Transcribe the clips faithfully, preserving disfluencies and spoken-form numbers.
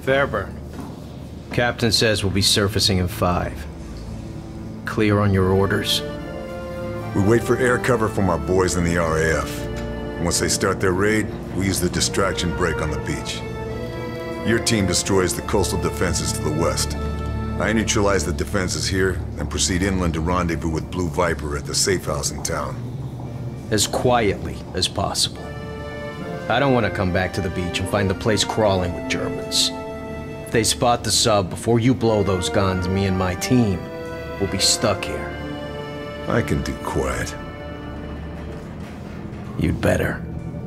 Fairburn. Captain says we'll be surfacing in five. Clear on your orders? We wait for air cover from our boys in the R A F. Once they start their raid, we use the distraction break on the beach. Your team destroys the coastal defenses to the west. I neutralize the defenses here, and proceed inland to rendezvous with Blue Viper at the safe house in town. As quietly as possible. I don't want to come back to the beach and find the place crawling with Germans. If they spot the sub before you blow those guns, me and my team will be stuck here. I can do quiet. You'd better.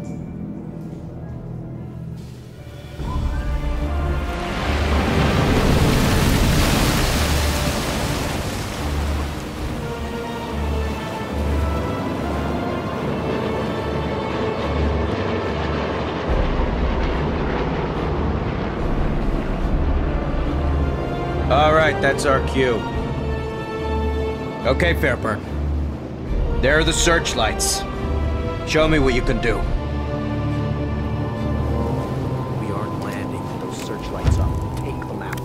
All right, that's our cue. Okay, Fairburn. There are the searchlights. Show me what you can do. We aren't landing with those searchlights up. Take them out.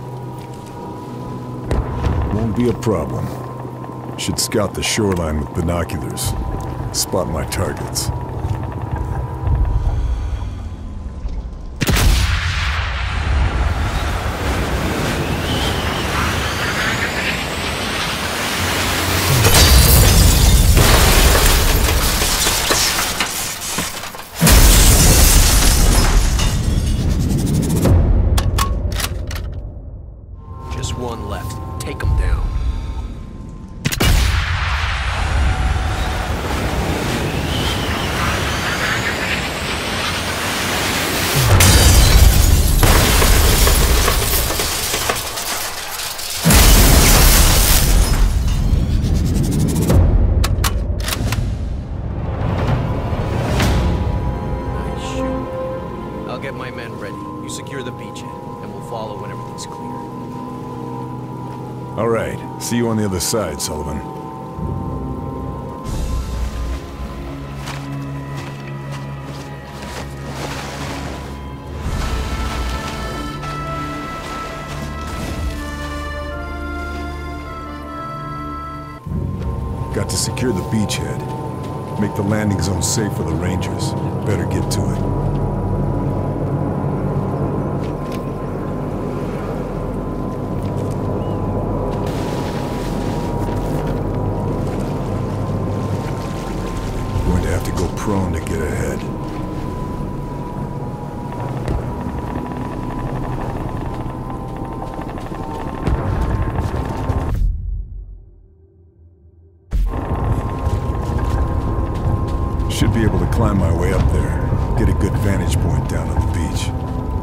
Won't be a problem. Should scout the shoreline with binoculars. Spot my targets. One left. Take them down. Nice shoot. I'll get my men ready. You secure the beachhead, and we'll follow when everything's clear. All right. See you on the other side, Sullivan. Got to secure the beachhead. Make the landing zone safe for the Rangers. Better get to it. Prone to get ahead. Should be able to climb my way up there. Get a good vantage point down on the beach.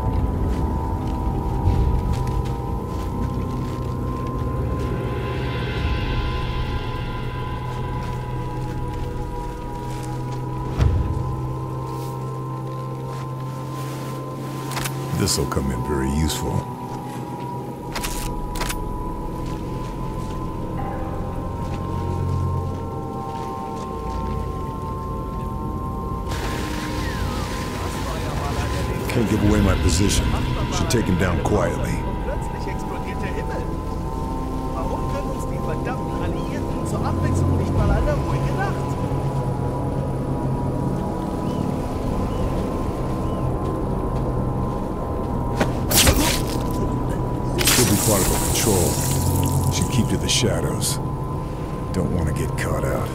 This'll come in very useful. Can't give away my position. Should take him down quietly. Plötzlich explodiert der Himmel. Warum können uns die verdammten Alliierten zur Abwechslung nicht mal eine ruhige Nacht? Part of the patrol. Should keep to the shadows. Don't want to get caught out.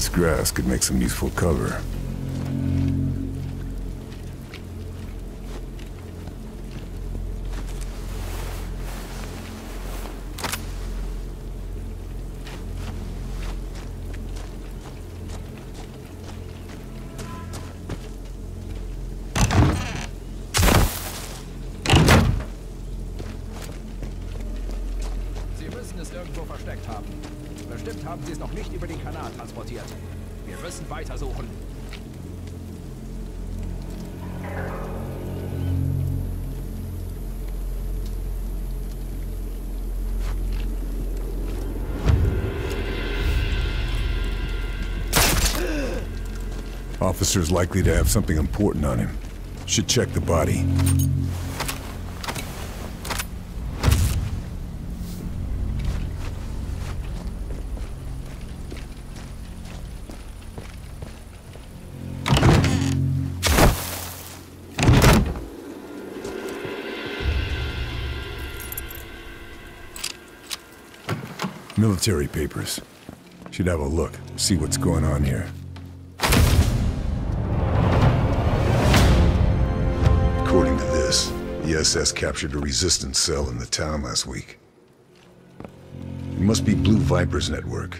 This grass could make some useful cover. Irgendwo versteckt haben. Bestimmt haben sie es noch nicht über den Kanal transportiert. Wir müssen weitersuchen. Officer's likely to have something important on him. Should check the body. Military papers. Should have a look, see what's going on here. According to this, the S S captured a resistance cell in the town last week. It must be Blue Viper's network.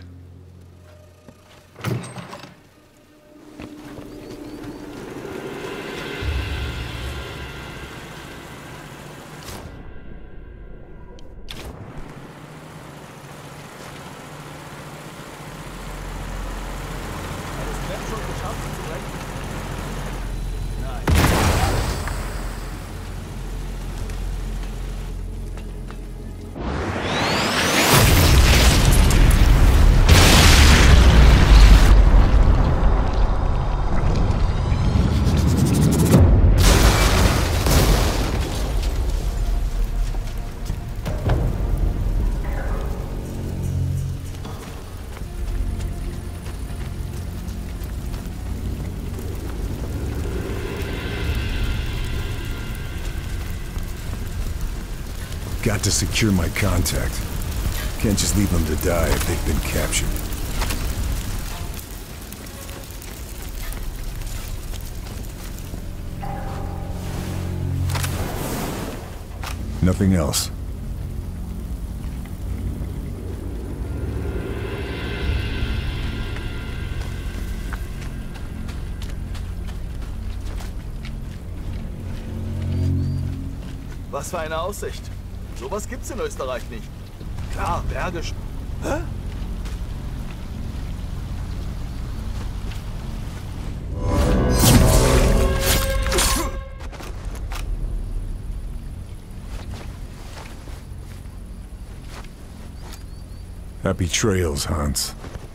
Got to secure my contact. Can't just leave them to die if they've been captured. Nothing else. Was für eine Aussicht. Sowas gibt's in Österreich nicht. Klar, Bergisch. Hä? Happy trails, Hans.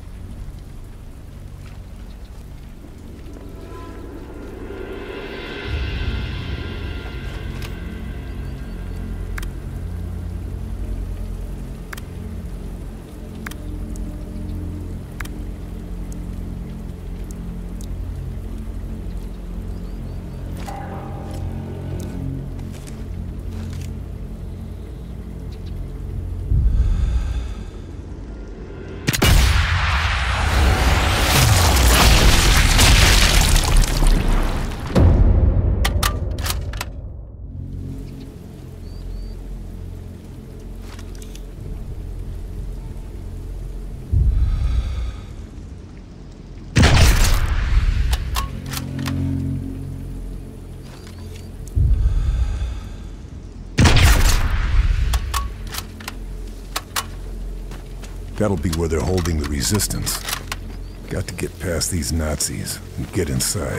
That'll be where they're holding the resistance. Got to get past these Nazis and get inside.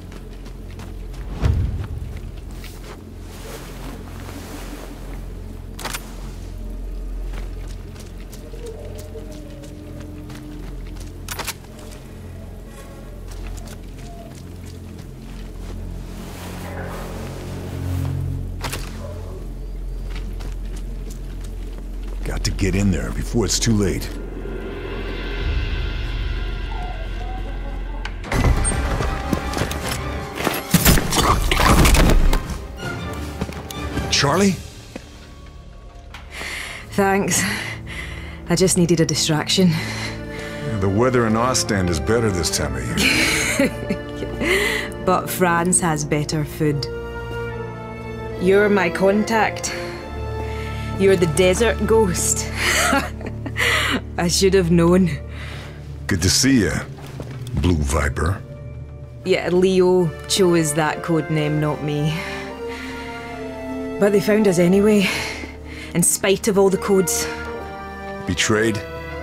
Got to get in there before it's too late. Charlie? Thanks. I just needed a distraction. Yeah, The weather in Ostend is better this time of year. But France has better food. You're my contact. You're the desert ghost. I should have known. Good to see you, Blue Viper. Yeah, Leo chose that code name, not me. But they found us anyway, in spite of all the codes. Betrayed?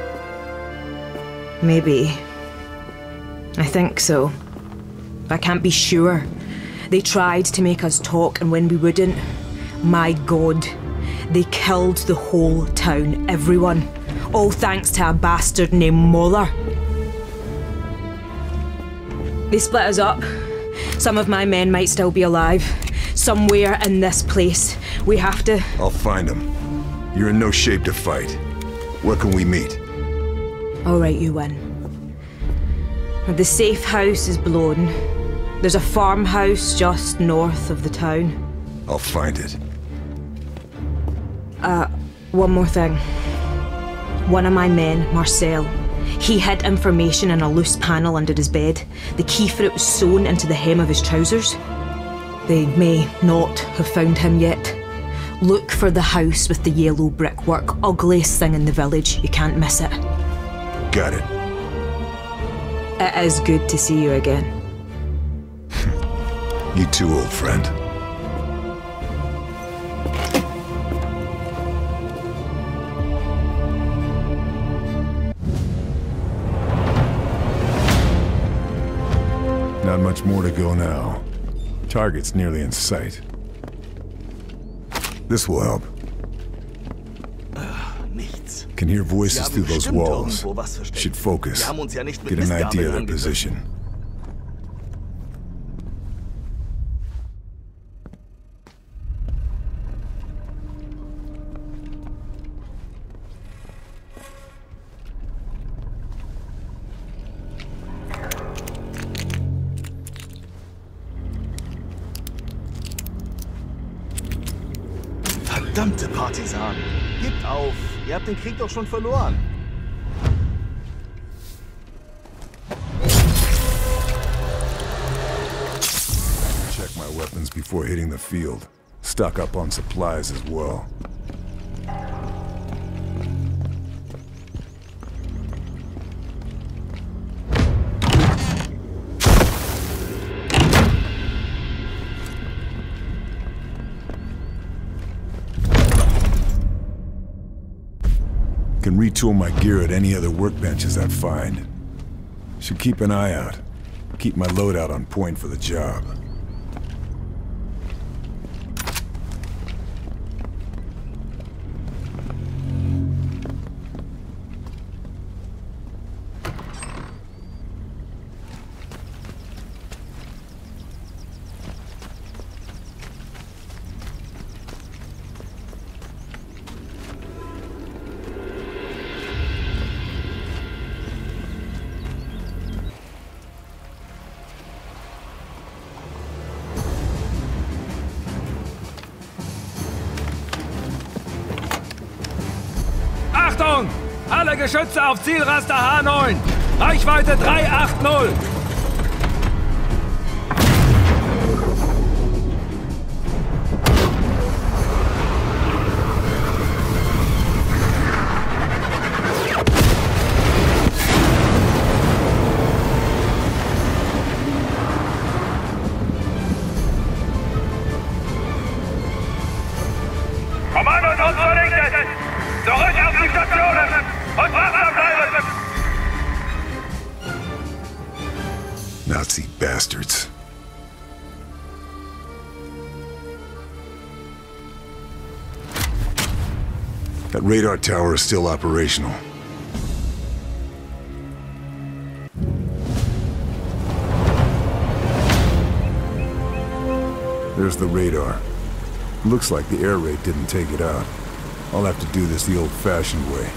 Maybe. I think so. I can't be sure. They tried to make us talk, and when we wouldn't, my God, they killed the whole town, everyone. All thanks to a bastard named Moller. They split us up. Some of my men might still be alive. Somewhere in this place. We have to... I'll find them. You're in no shape to fight. Where can we meet? All right, you win. The safe house is blown. There's a farmhouse just north of the town. I'll find it. Uh, one more thing. One of my men, Marcel, he hid information in a loose panel under his bed. The key for it was sewn into the hem of his trousers. They may not have found him yet. Look for the house with the yellow brickwork. Ugliest thing in the village. You can't miss it. Got it. It is good to see you again. You too, old friend. Not much more to go now. Target's nearly in sight. This will help. Nichts. Can hear voices Sie through haben those bestimmt walls. irgendwo was versteckt. Should focus. Wir haben uns ja nicht mit Get an Mistgabeln idea of their angegriffen. position. Verdammte Partisanen! Gebt auf! Ihr habt den Krieg doch schon verloren! Check my weapons before hitting the field. Stock up on supplies as well. Can retool my gear at any other workbenches I find. Should keep an eye out. Keep my loadout on point for the job. Achtung! Alle Geschütze auf Zielraster H neun! Reichweite drei acht null! Kommando uns vernichtet! Zurück auf die Stationen! Und wachsam bleiben! Nazi bastards. That radar tower is still operational. There's the radar. Looks like the air raid didn't take it out. I'll have to do this the old-fashioned way.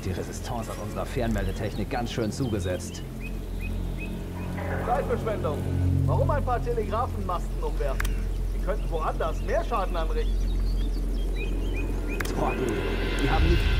Die Resistance hat unserer Fernmeldetechnik ganz schön zugesetzt. Zeitverschwendung. Warum ein paar Telegrafenmasten umwerfen? Die könnten woanders mehr Schaden anrichten. Trottel. Die haben nicht...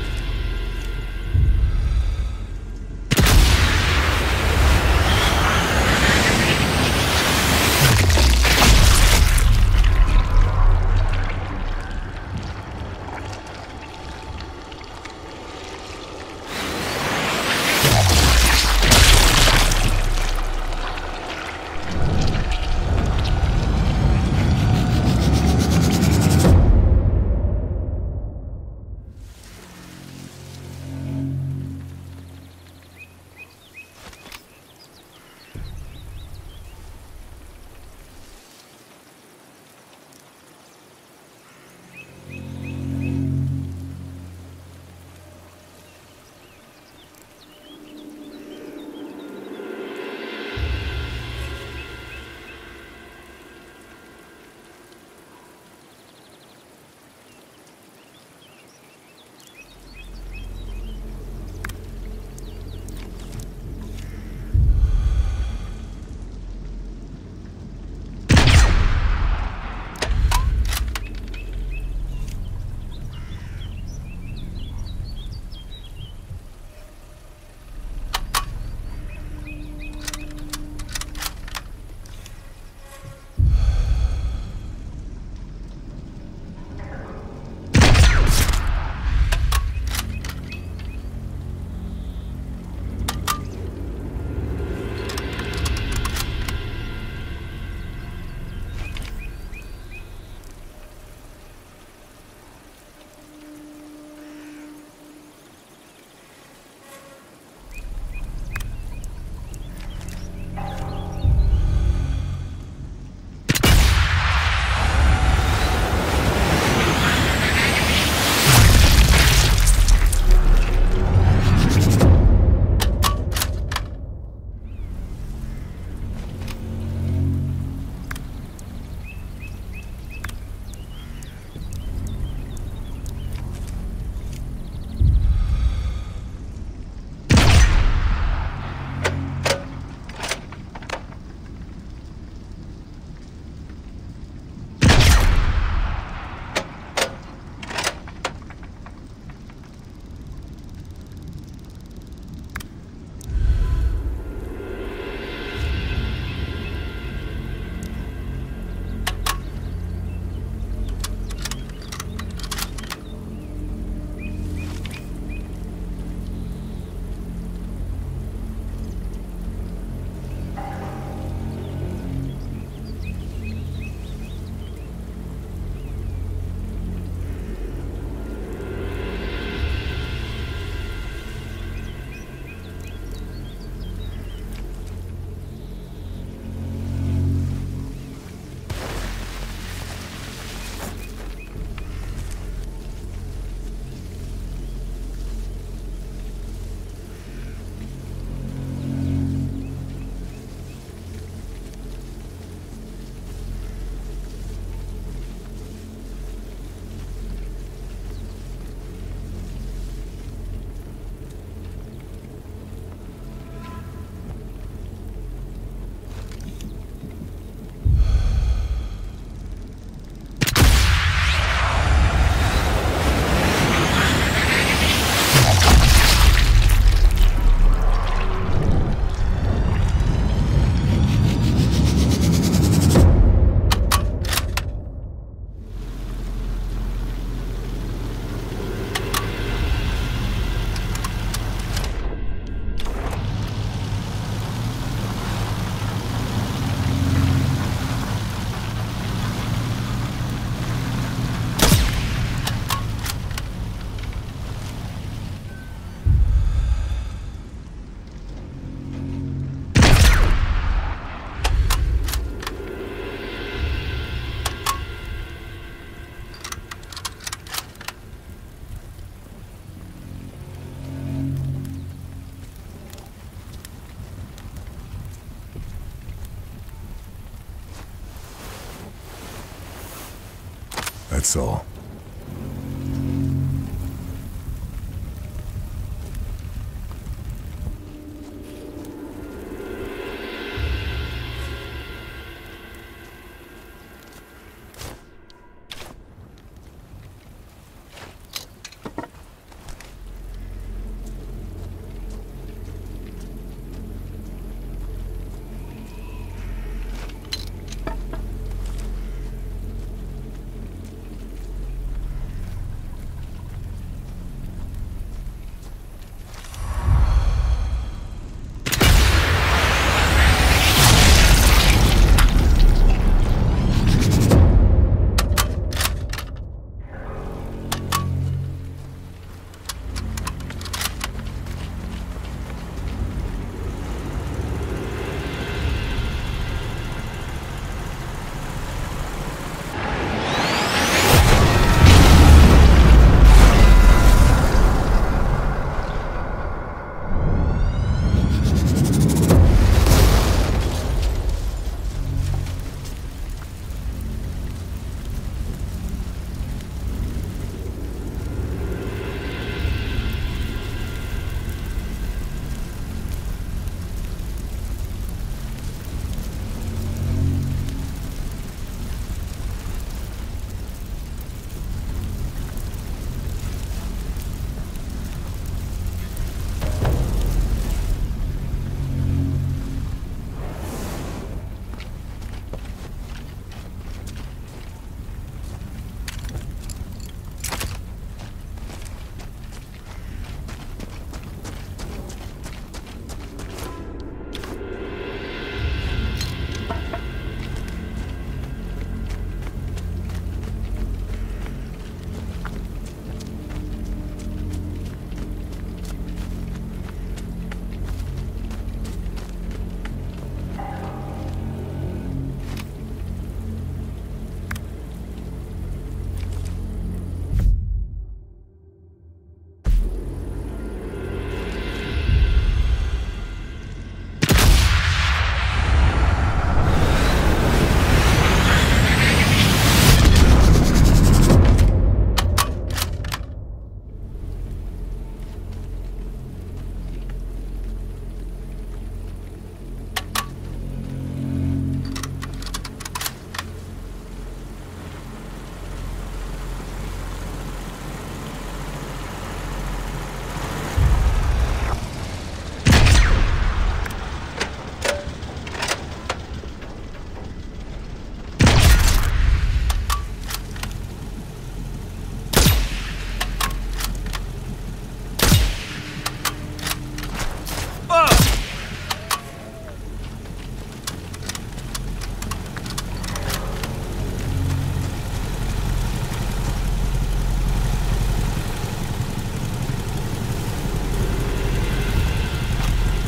That's all.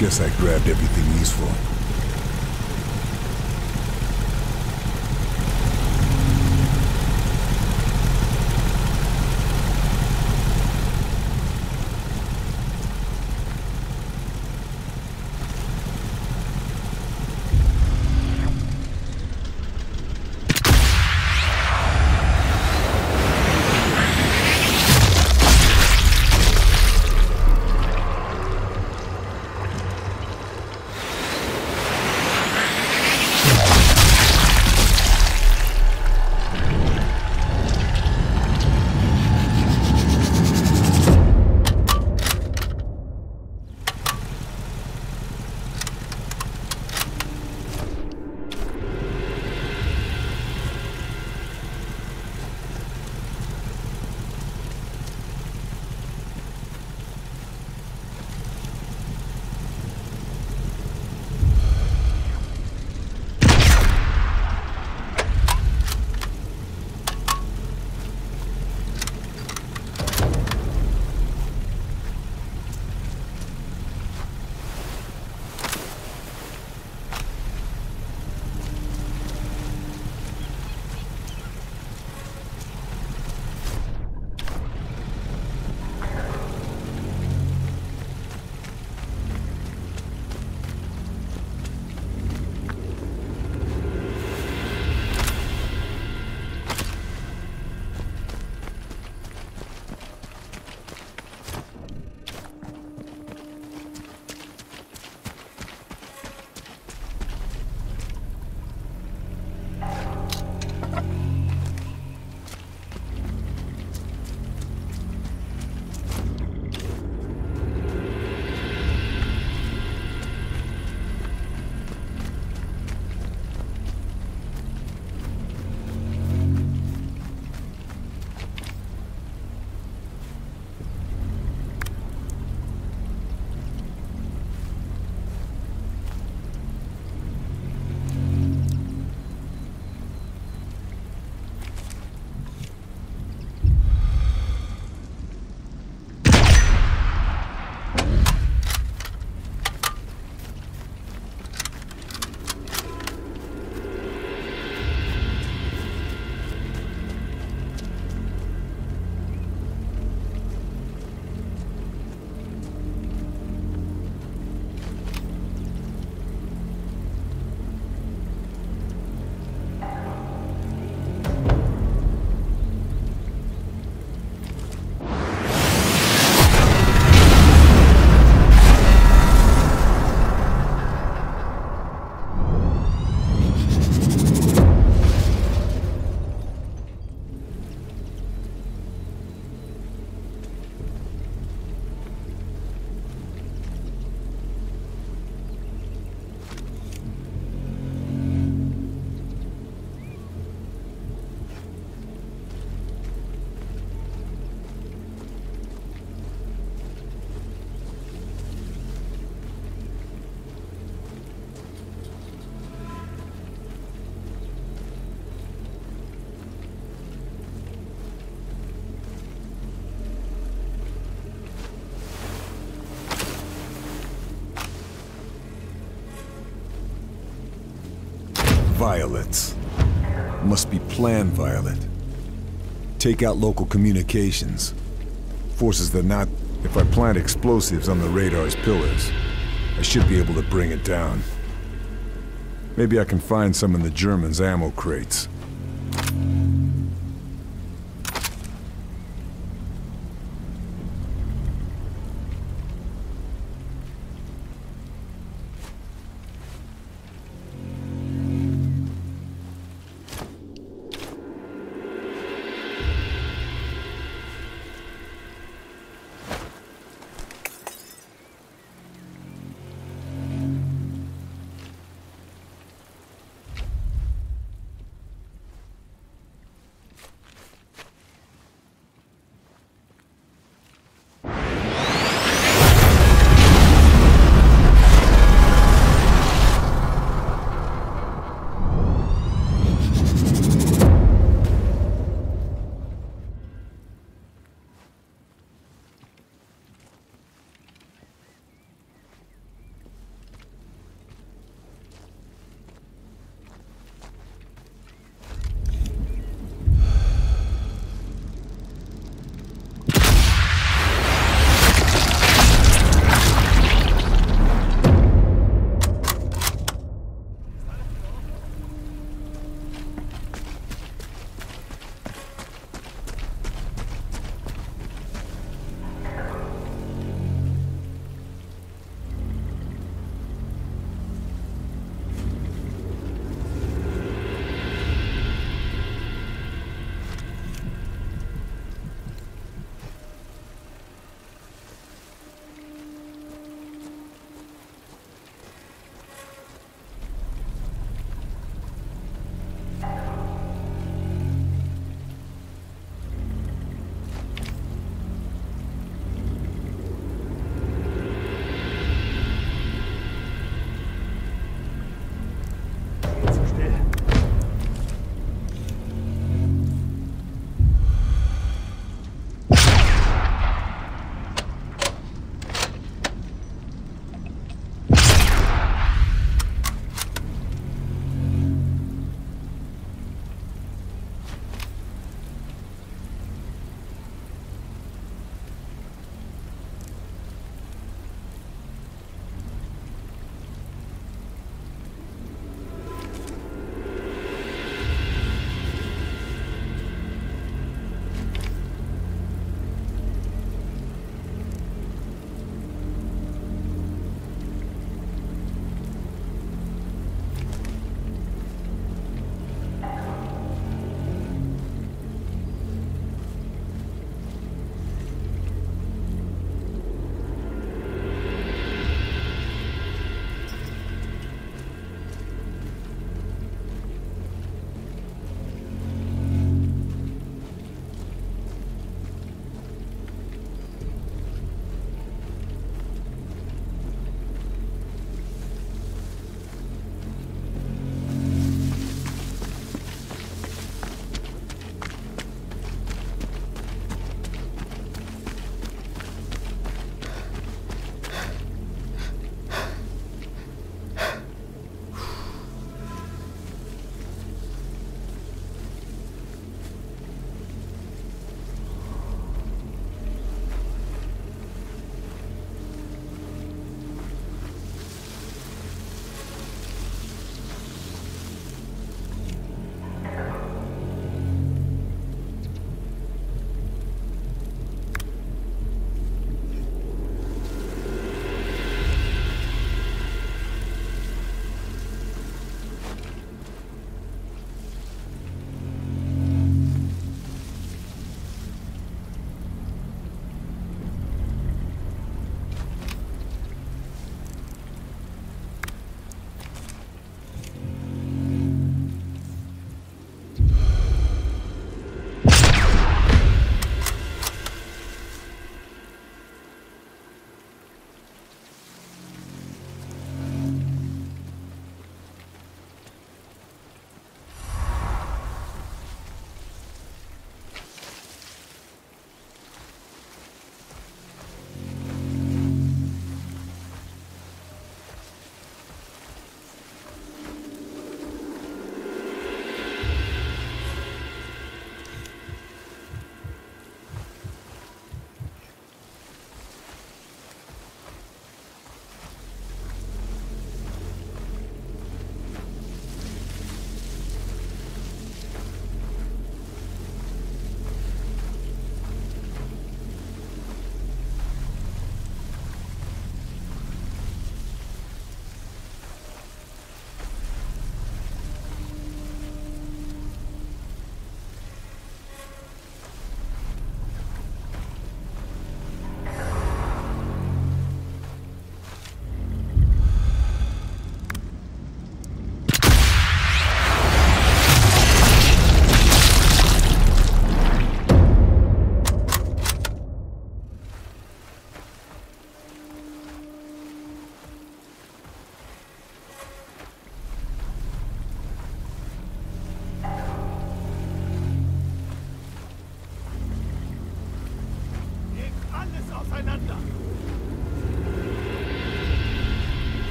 Guess I grabbed everything useful. Violets. Must be planned violet. Take out local communications. Forces that not... If I plant explosives on the radar's pillars, I should be able to bring it down. Maybe I can find some in the Germans' ammo crates.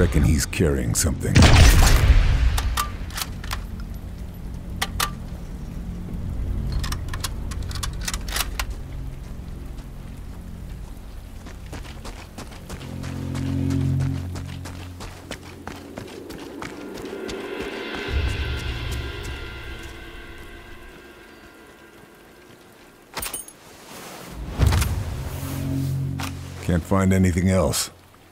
reckon he's carrying something. Can't find anything else.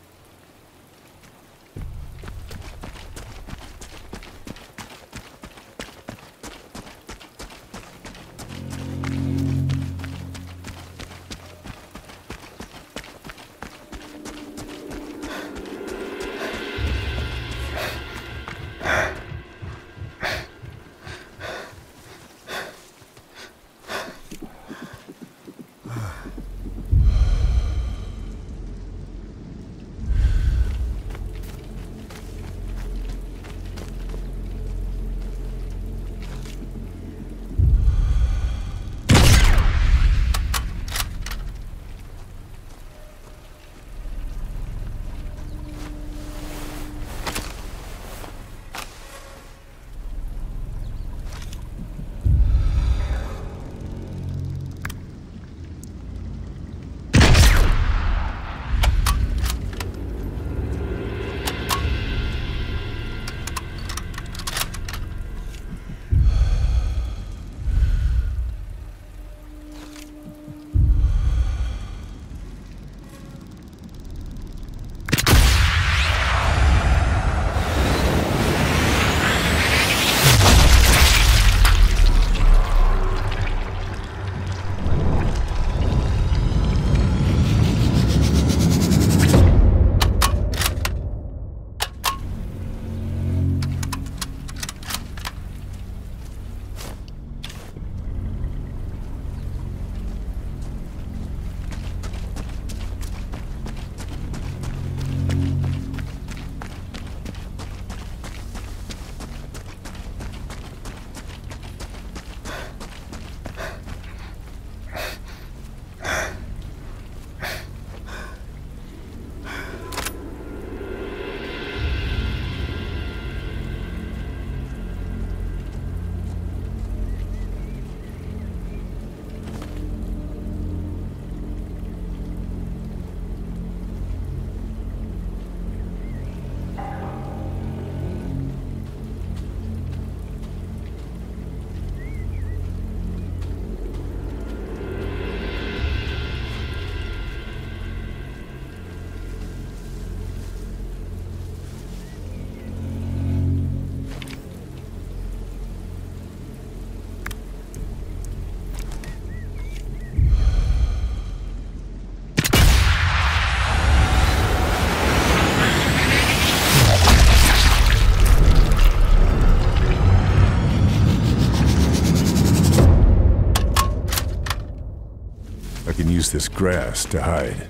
Use this grass to hide.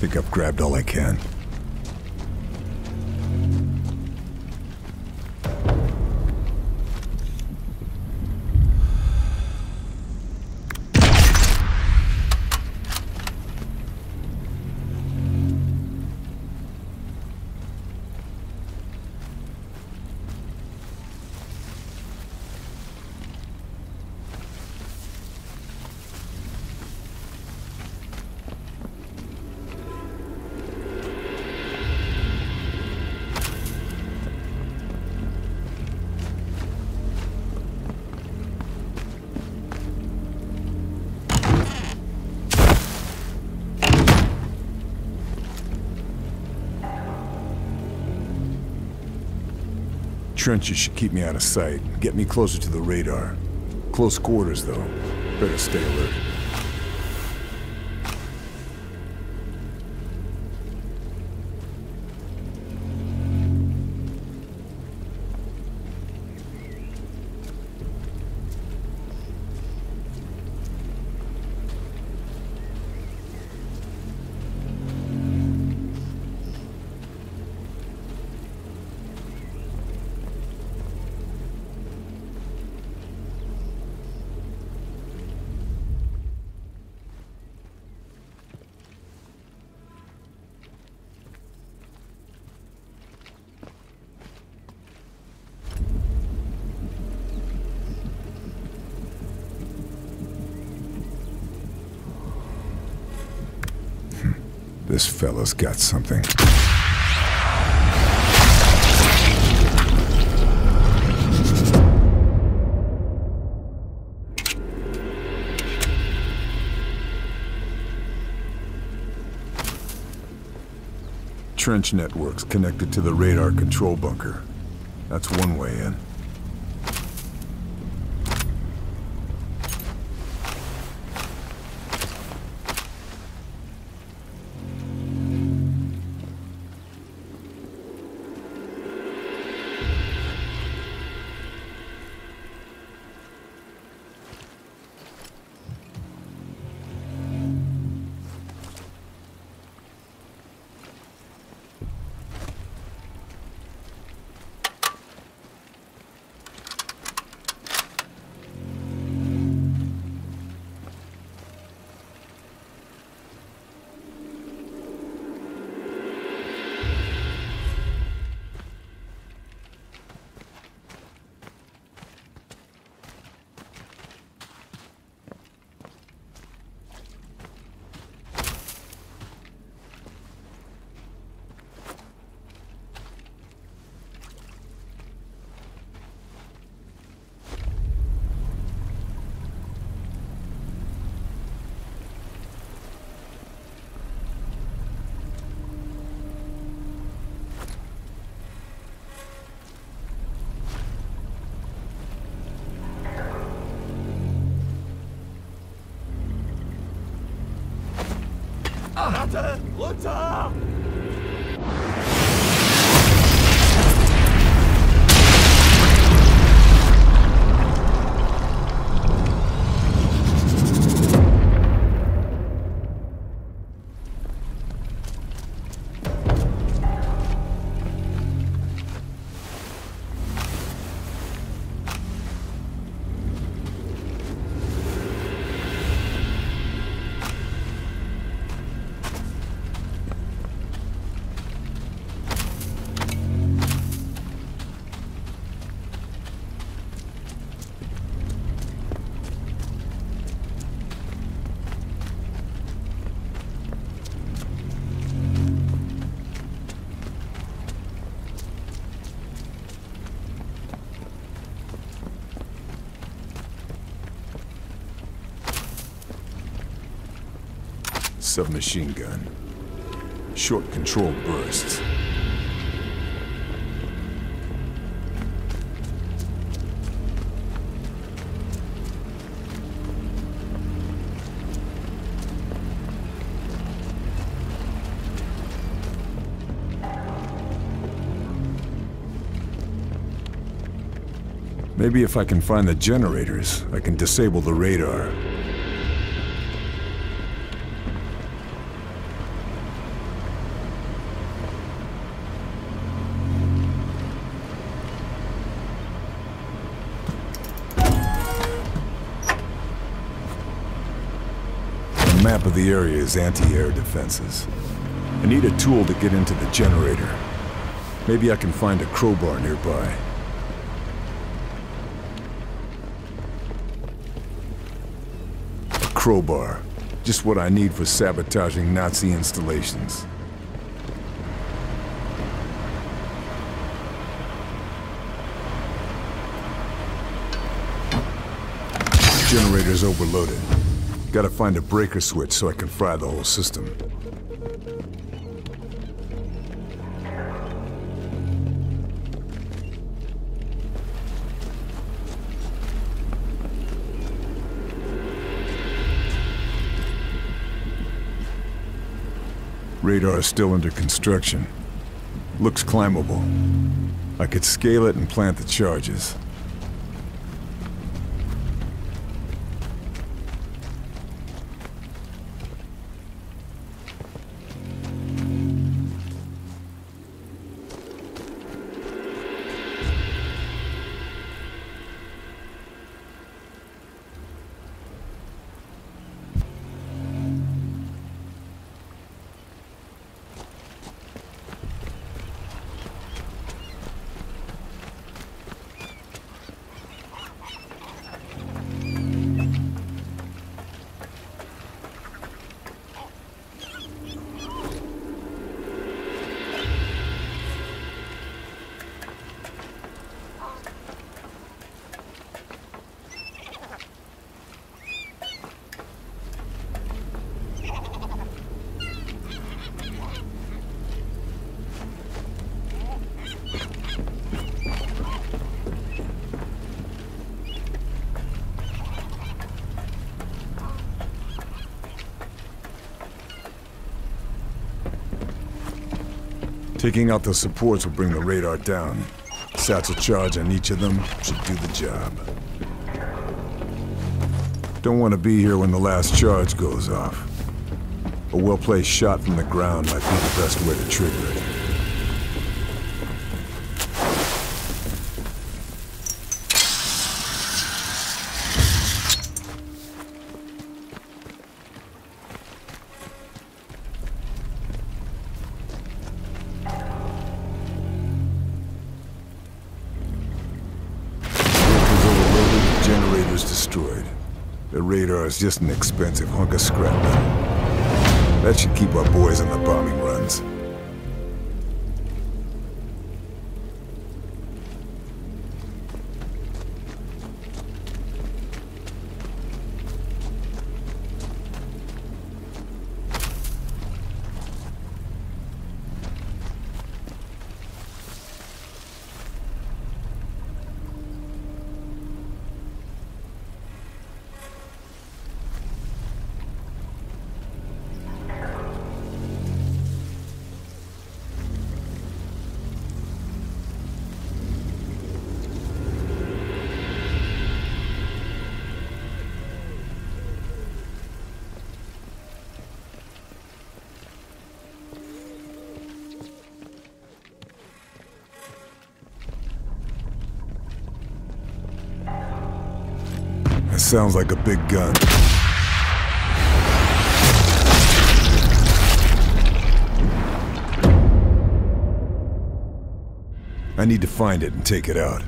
think I've grabbed all I can. Trenches should keep me out of sight, get me closer to the radar. Close quarters, though. Better stay alert. This fella's got something. Trench networks connected to the radar control bunker. That's one way in. Ratte! Runter! Submachine gun. Short control bursts. Maybe if I can find the generators, I can disable the radar. map of the area is anti-air defenses. I need a tool to get into the generator. Maybe I can find a crowbar nearby. A crowbar. Just what I need for sabotaging Nazi installations. Generator's overloaded. Gotta find a breaker switch so I can fry the whole system. Radar is still under construction. Looks climbable. I could scale it and plant the charges. Taking out the supports will bring the radar down. Satchel charge on each of them should do the job. Don't want to be here when the last charge goes off. A well-placed shot from the ground might be the best way to trigger it. Destroyed. The radar is just an expensive hunk of scrap metal. That should keep our boys on the bombing runs. Sounds like a big gun. I need to find it and take it out.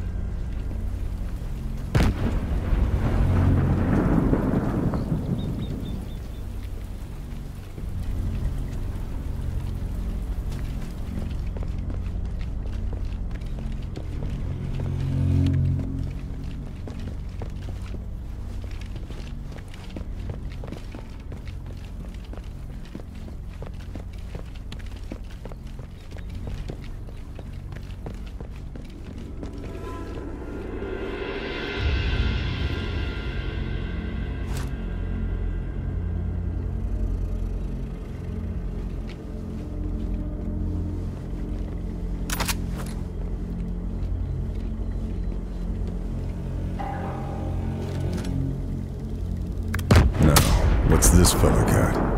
What's this fella got?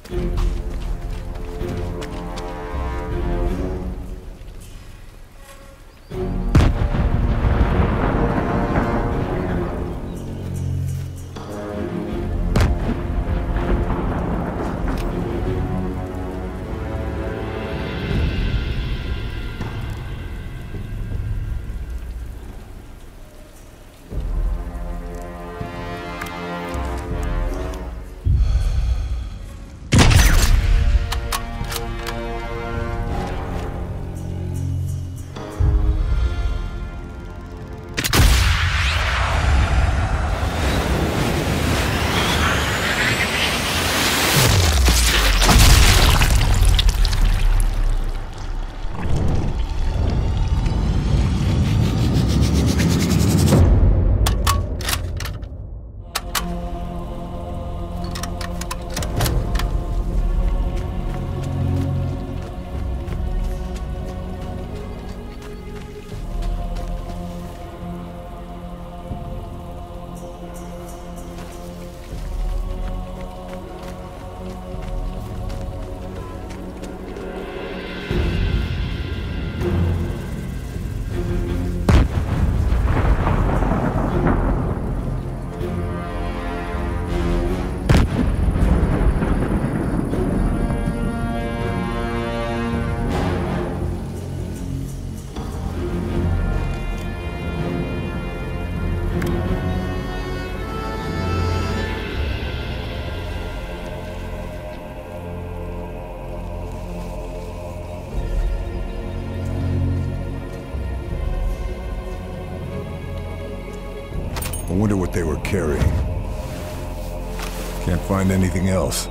I wonder what they were carrying. Can't find anything else.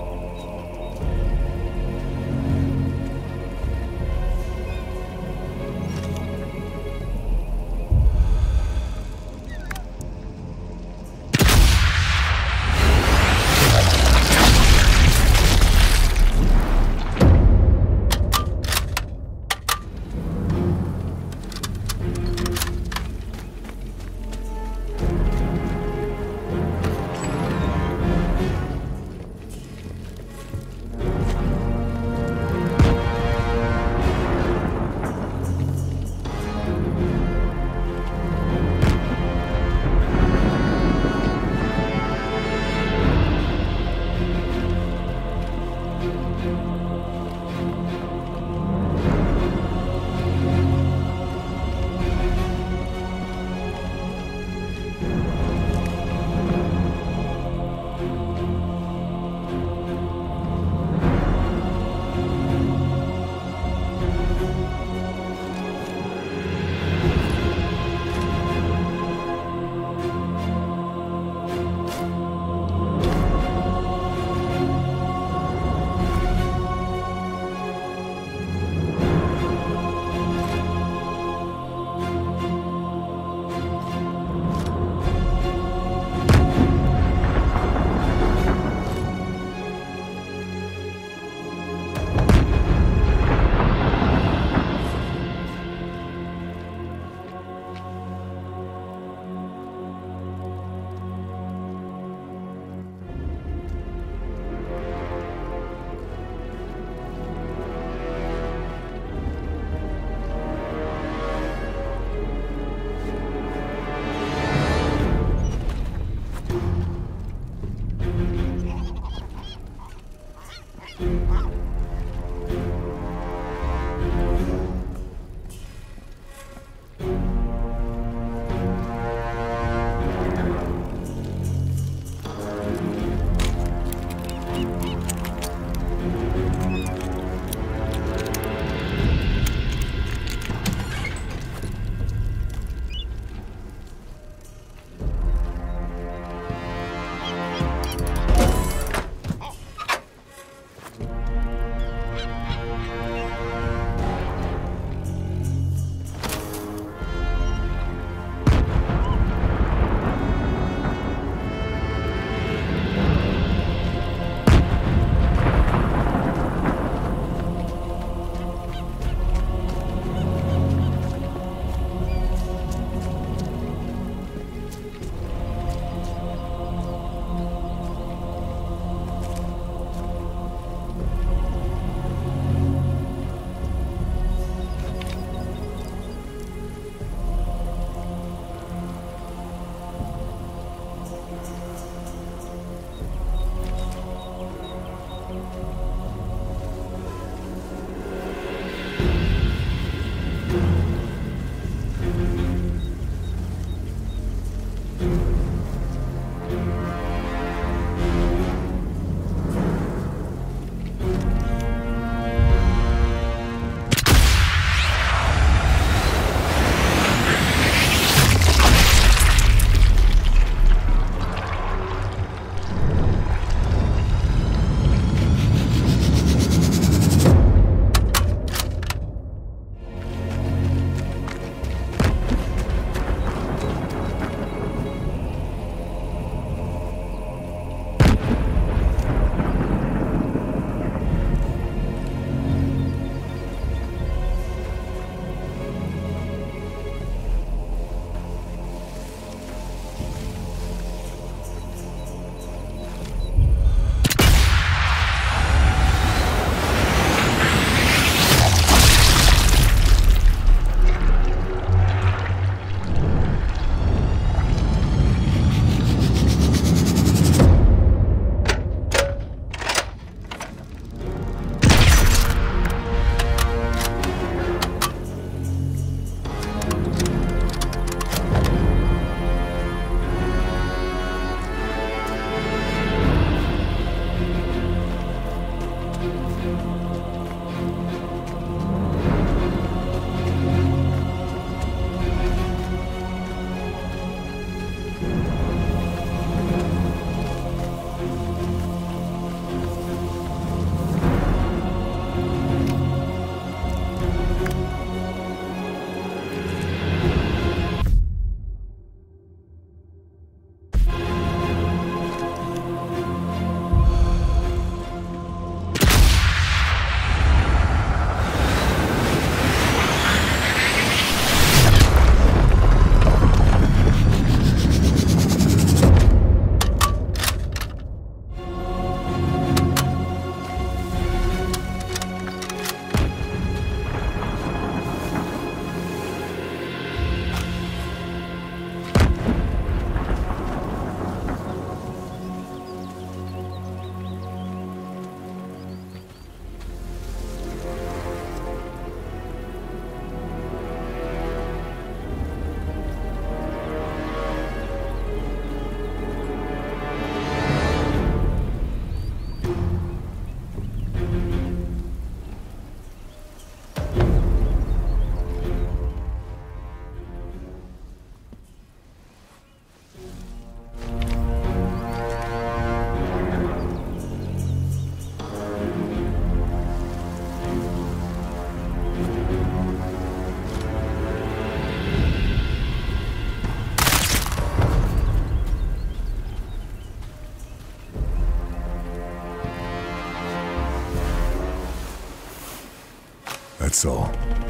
That's all.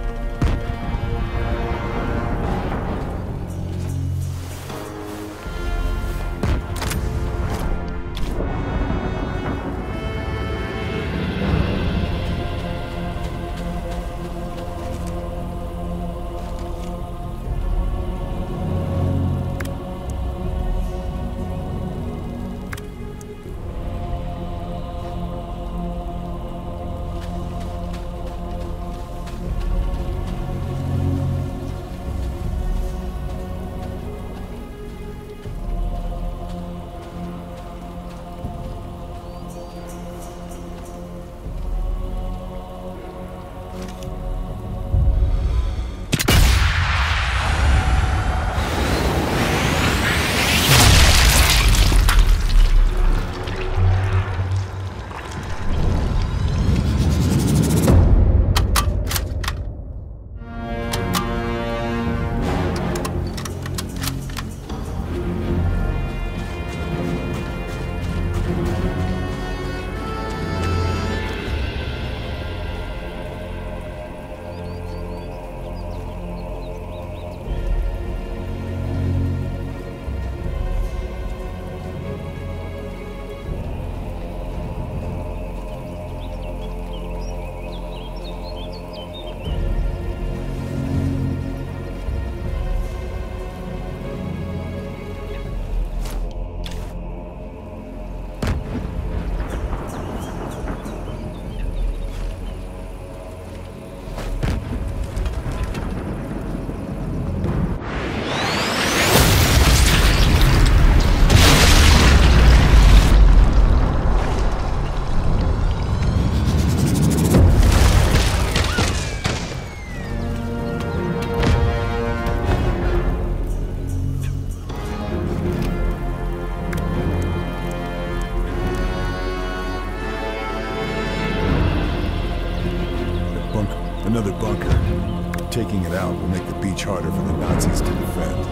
Another bunker. Taking it out will make the beach harder for the Nazis to defend.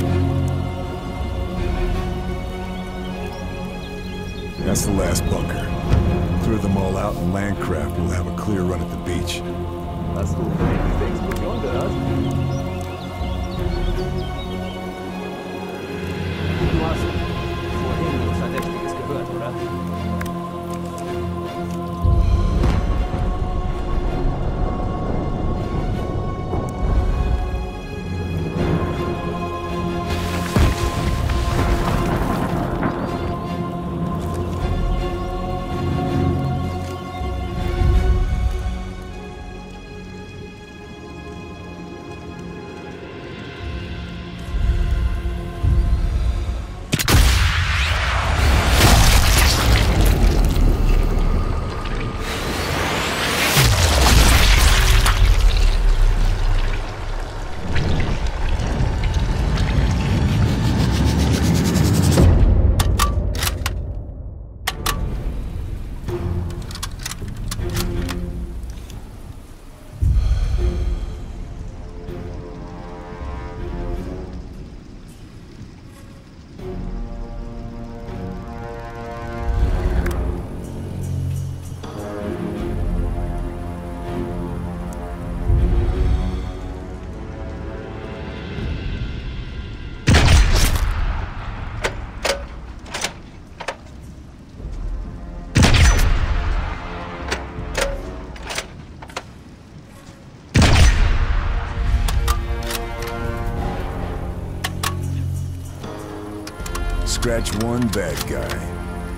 That's the last bunker. Clear them all out and Landcraft will have a clear run at the beach. Hast du von dieser Explosion gehört? Du hast vorhin was Verdächtiges gehört, oder? scratch one bad guy.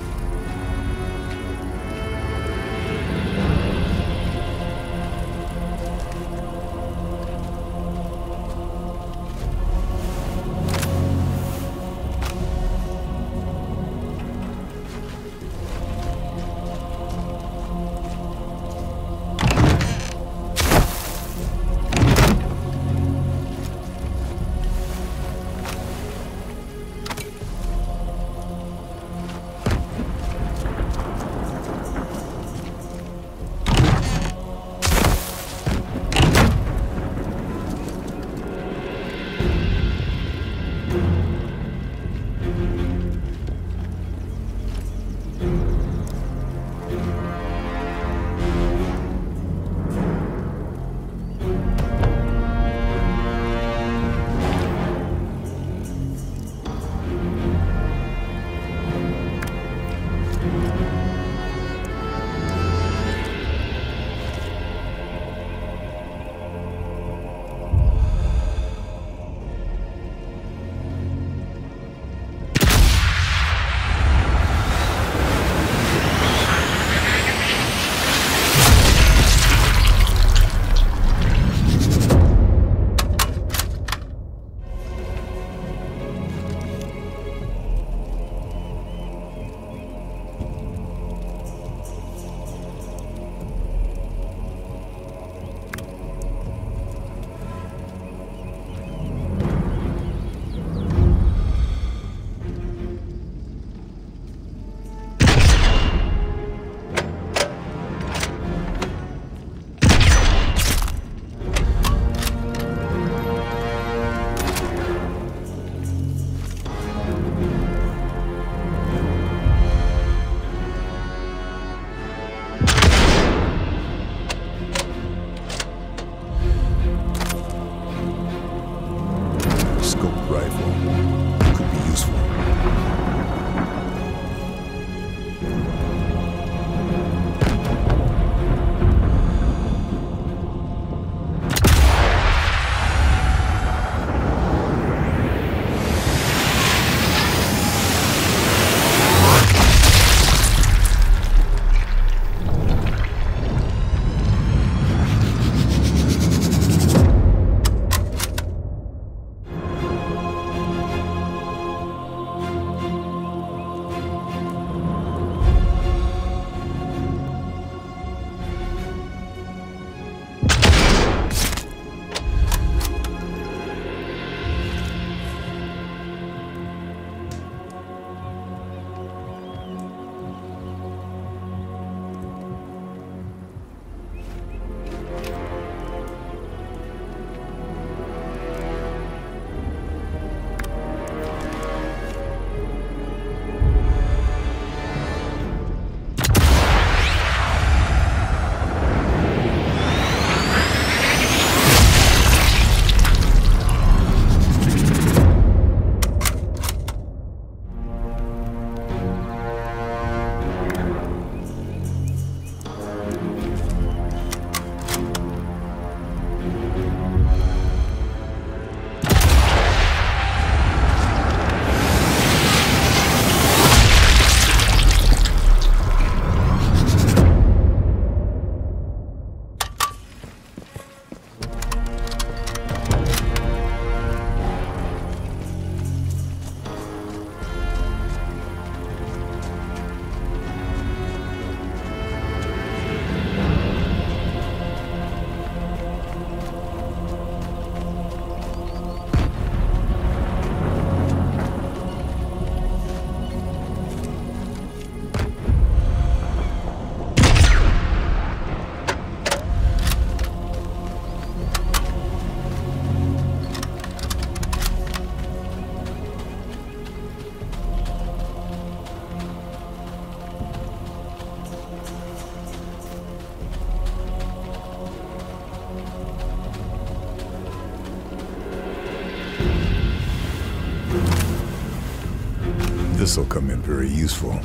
This'll come in very useful.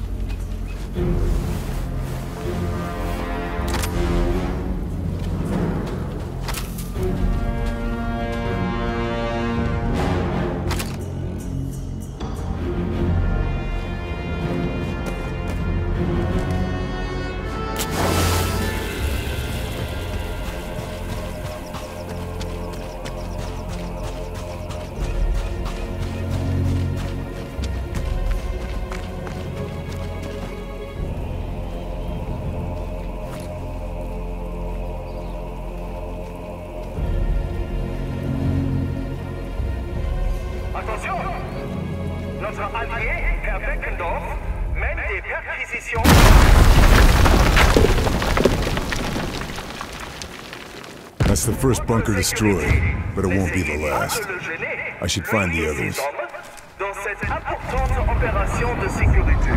That's the first bunker destroyed, but it won't be the last. I should find the others. Dans cette importante opération de sécurité.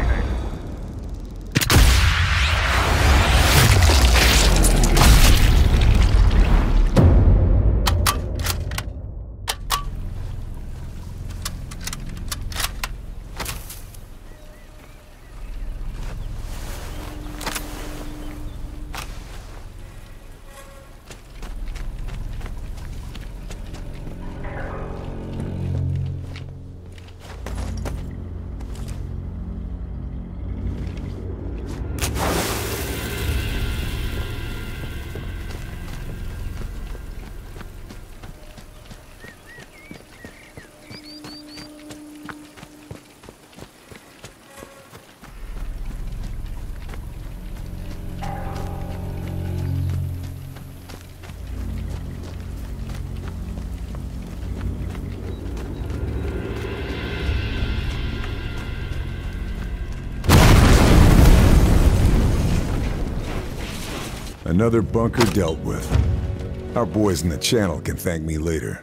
Another bunker dealt with. Our boys in the channel can thank me later.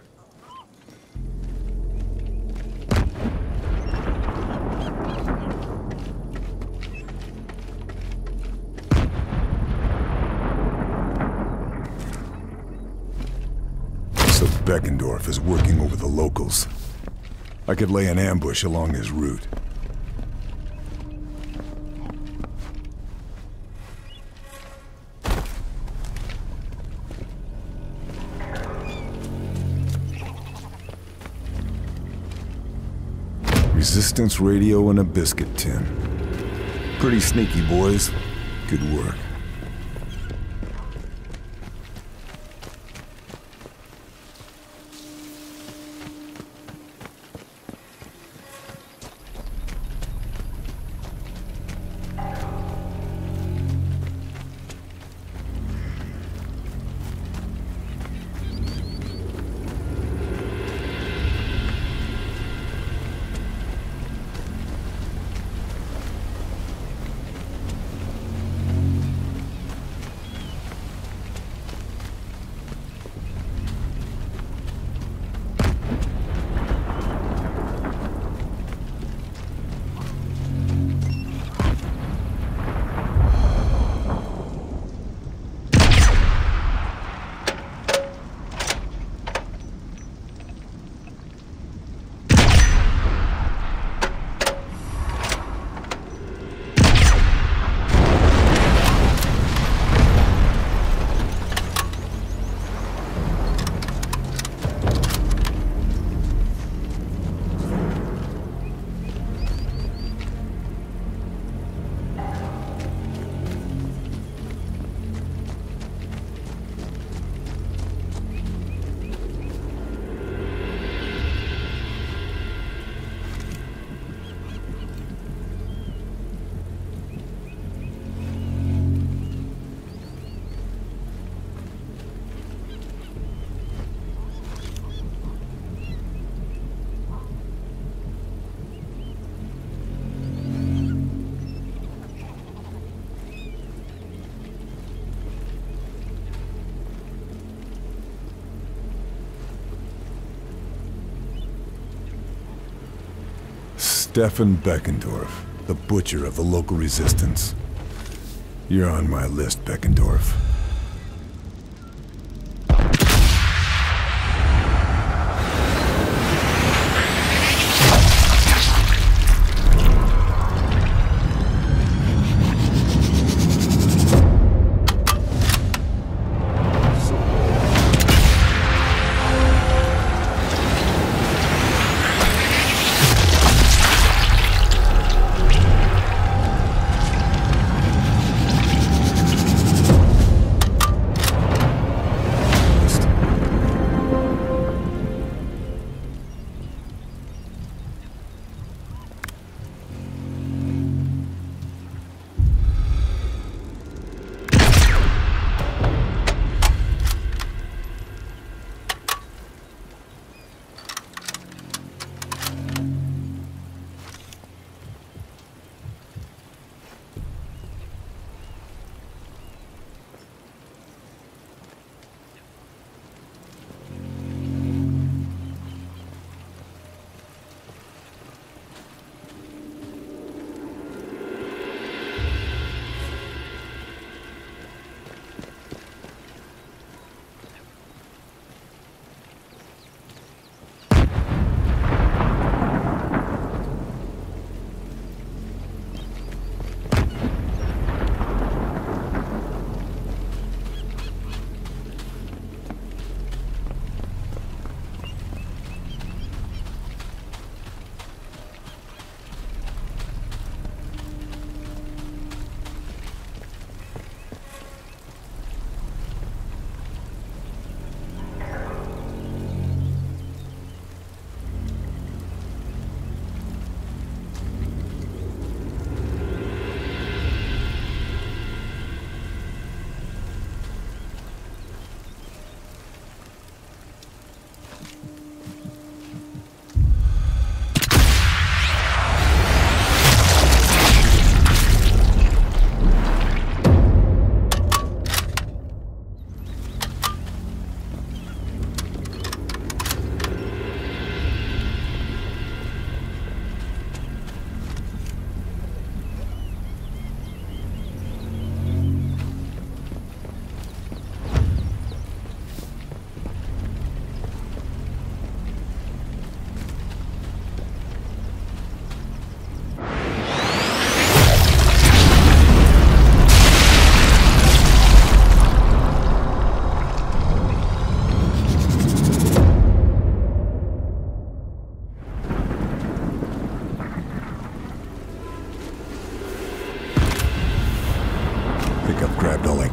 So Beckendorf is working over the locals. I could lay an ambush along his route. Resistance radio and a biscuit tin. Pretty sneaky, boys. Good work. Stefan Beckendorf, the butcher of the local resistance. You're on my list, Beckendorf.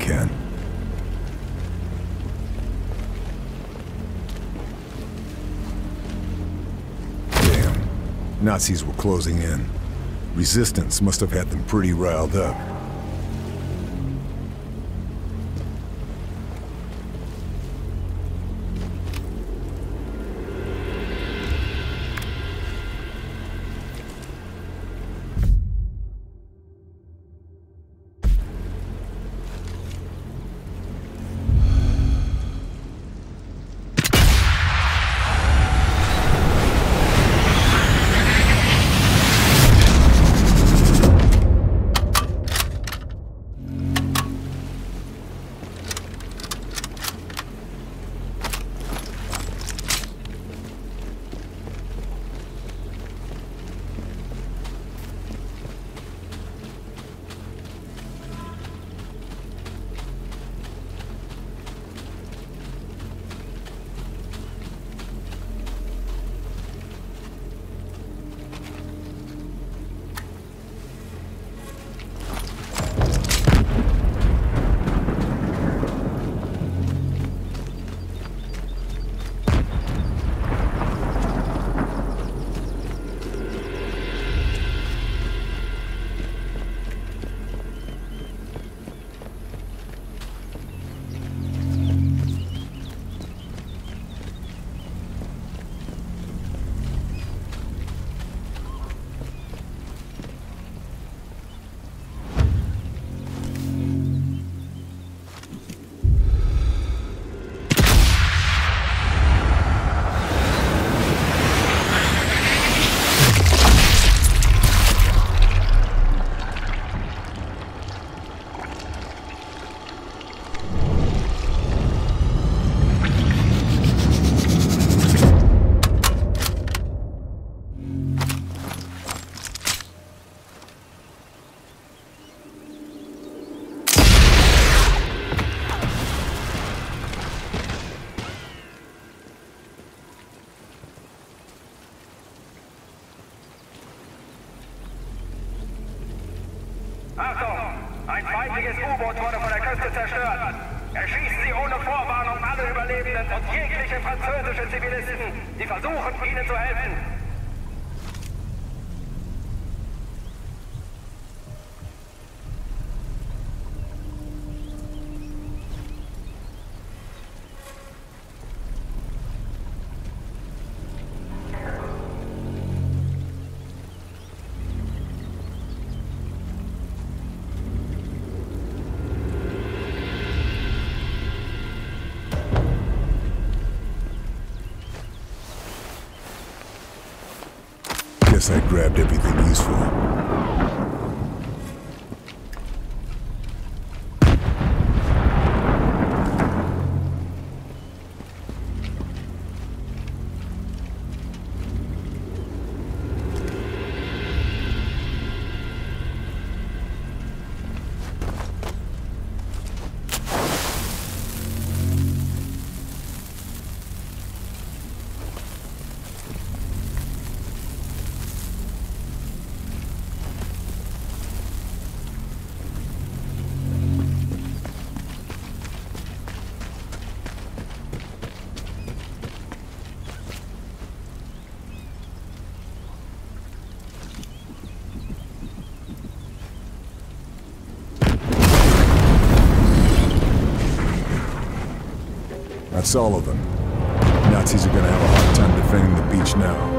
can. Damn. Nazis were closing in. Resistance must have had them pretty riled up. Achtung! Ein feindliches U-Boot wurde von der Küste zerstört. Erschießen Sie ohne Vorwarnung alle Überlebenden und jegliche französische Zivilisten, die versuchen, Ihnen zu helfen. Guess I grabbed everything useful. That's all of them. Nazis are gonna have a hard time defending the beach now.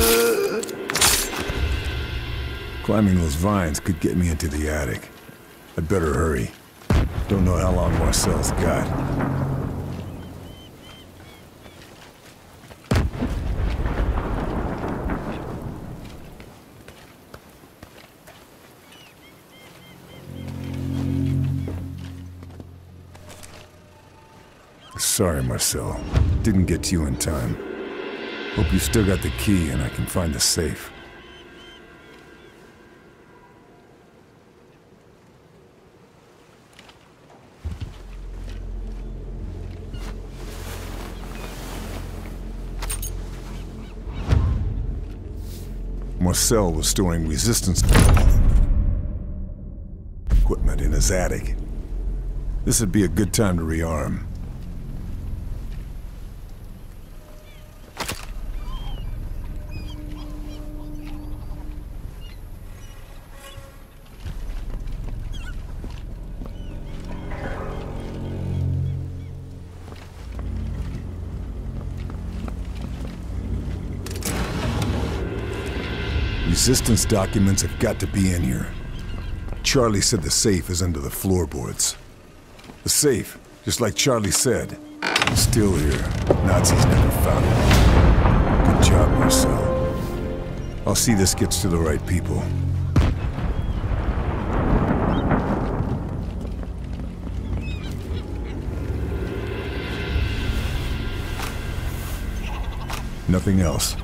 Climbing those vines could get me into the attic. I'd better hurry. Don't know how long Marcel's got. Sorry, Marcel. Didn't get to you in time. Hope you still got the key and I can find the safe. Marcel was storing resistance equipment in his attic. This would be a good time to rearm. Resistance documents have got to be in here. Charlie said the safe is under the floorboards. The safe, just like Charlie said, is still here. Nazis never found it. Good job, Marcel. I'll see this gets to the right people. Nothing else.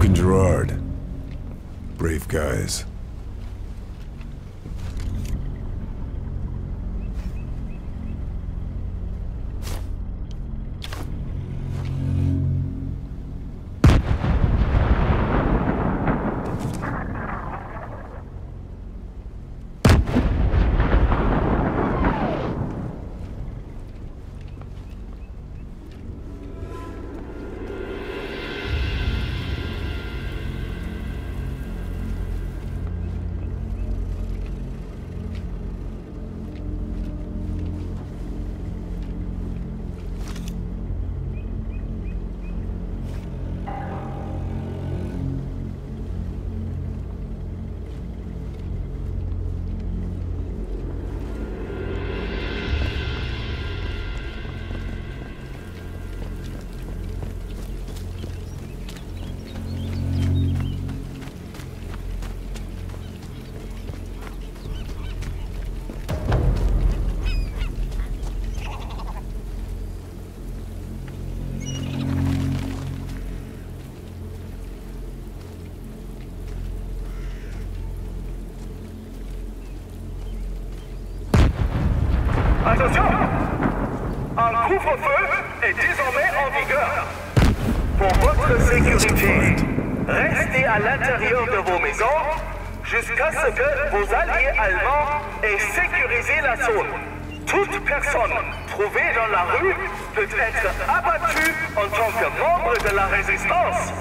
Sergeant Gerard. Brave guys. Attention! Un couvre-feu est désormais en vigueur. Pour votre sécurité, restez à l'intérieur de vos maisons jusqu'à ce que vos alliés allemands aient sécurisé la zone. Toute personne trouvée dans la rue peut être abattue en tant que membre de la résistance.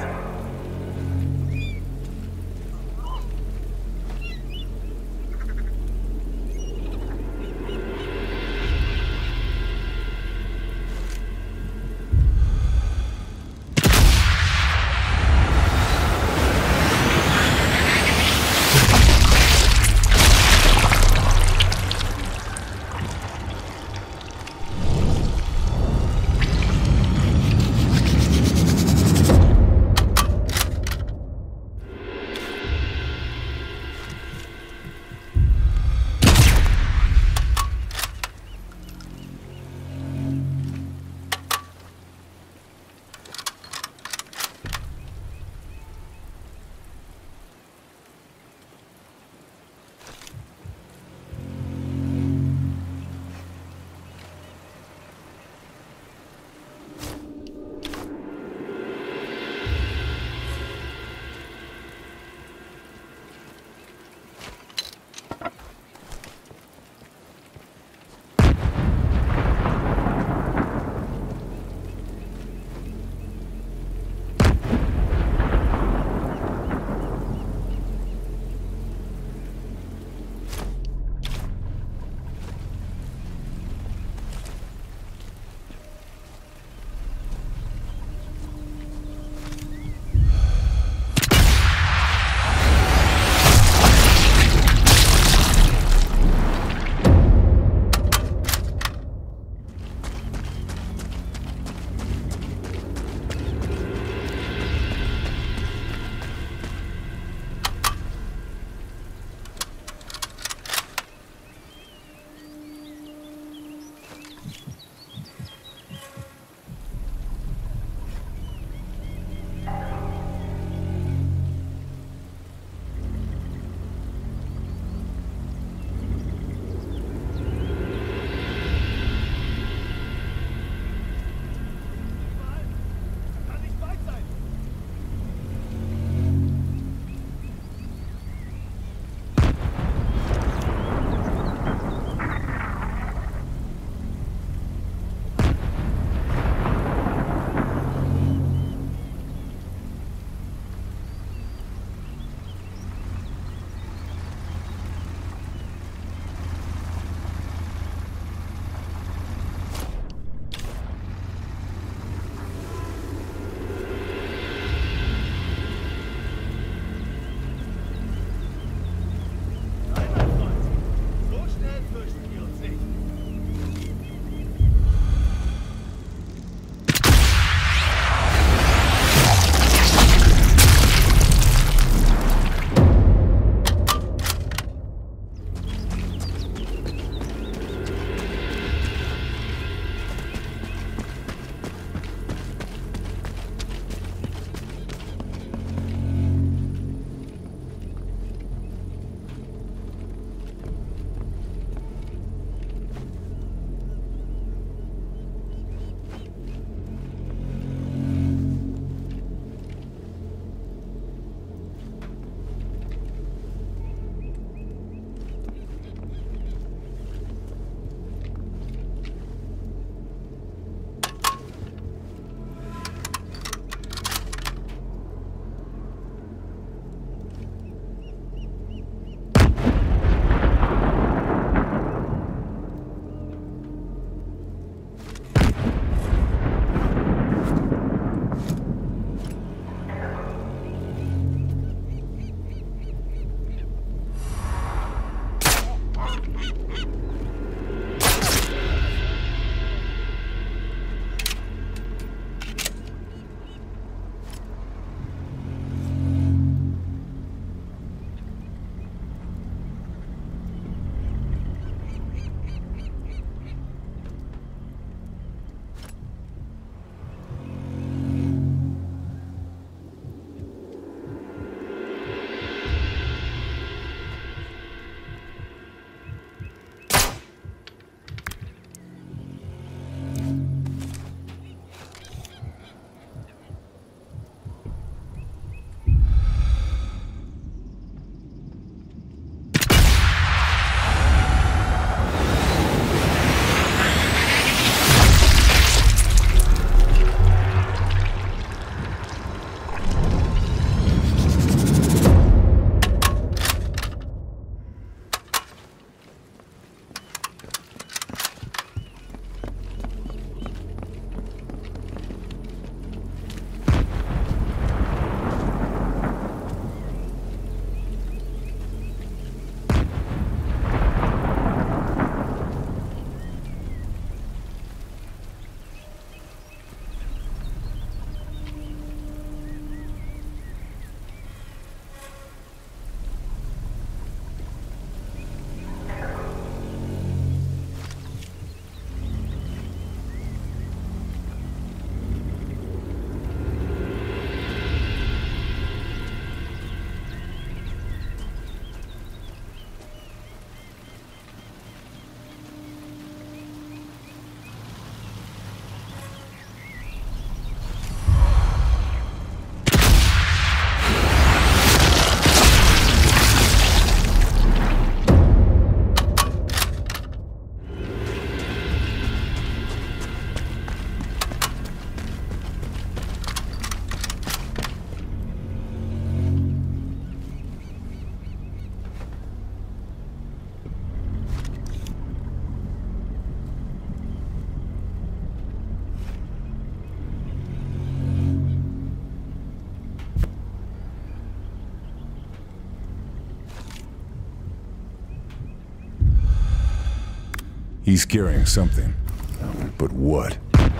He's carrying something. But what?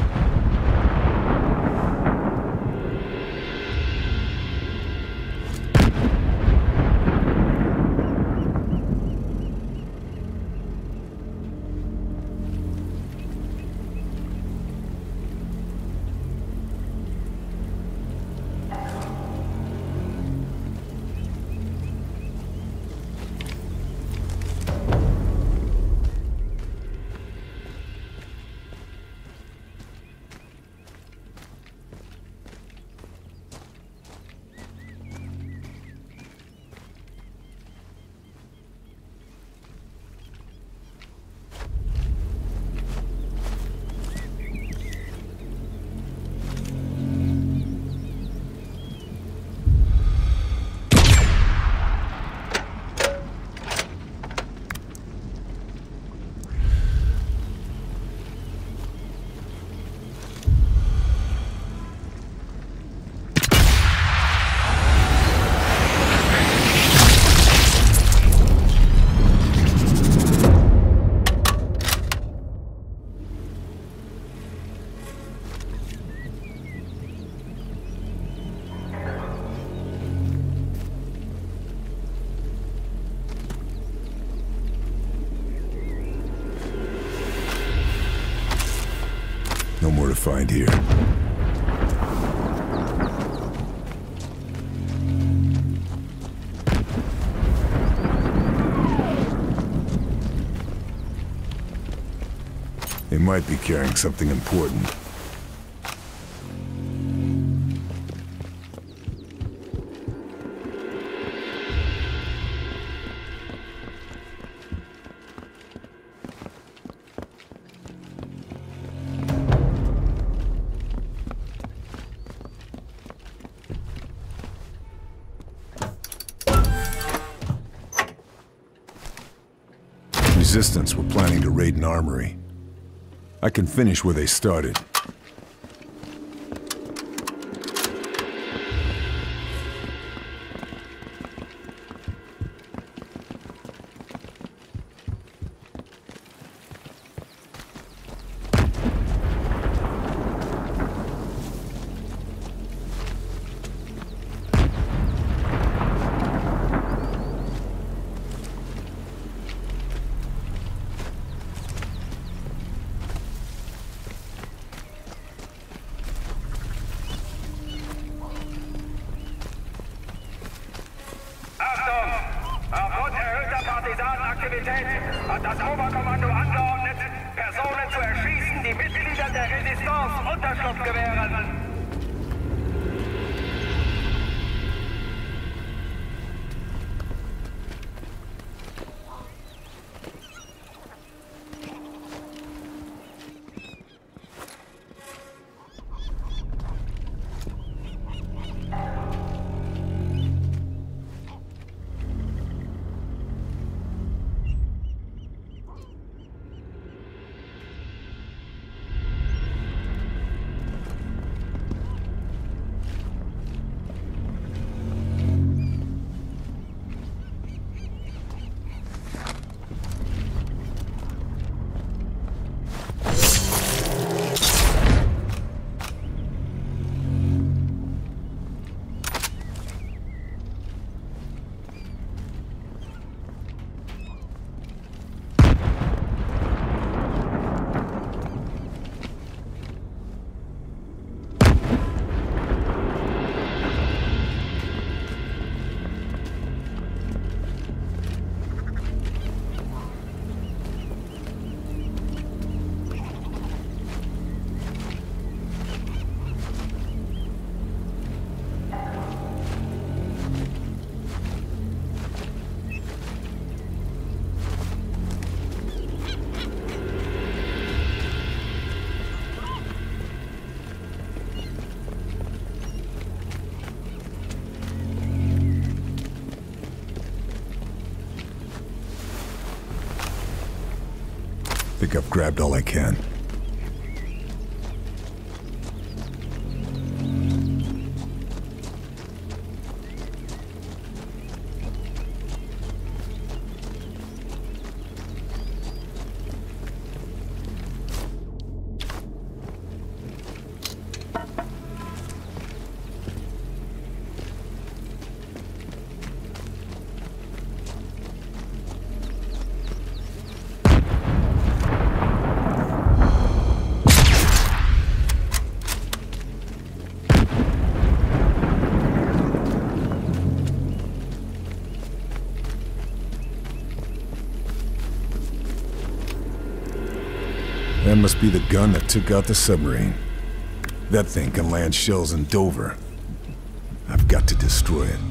No more to find here. They might be carrying something important. Resistance were planning to raid an armory. I can finish where they started. Hat das Oberkommando angeordnet, Personen zu erschießen, die Mitgliedern der Resistance Unterschlupf gewähren. I think I've grabbed all I can. gun must be the gun that took out the submarine. That thing can land shells in Dover. I've got to destroy it.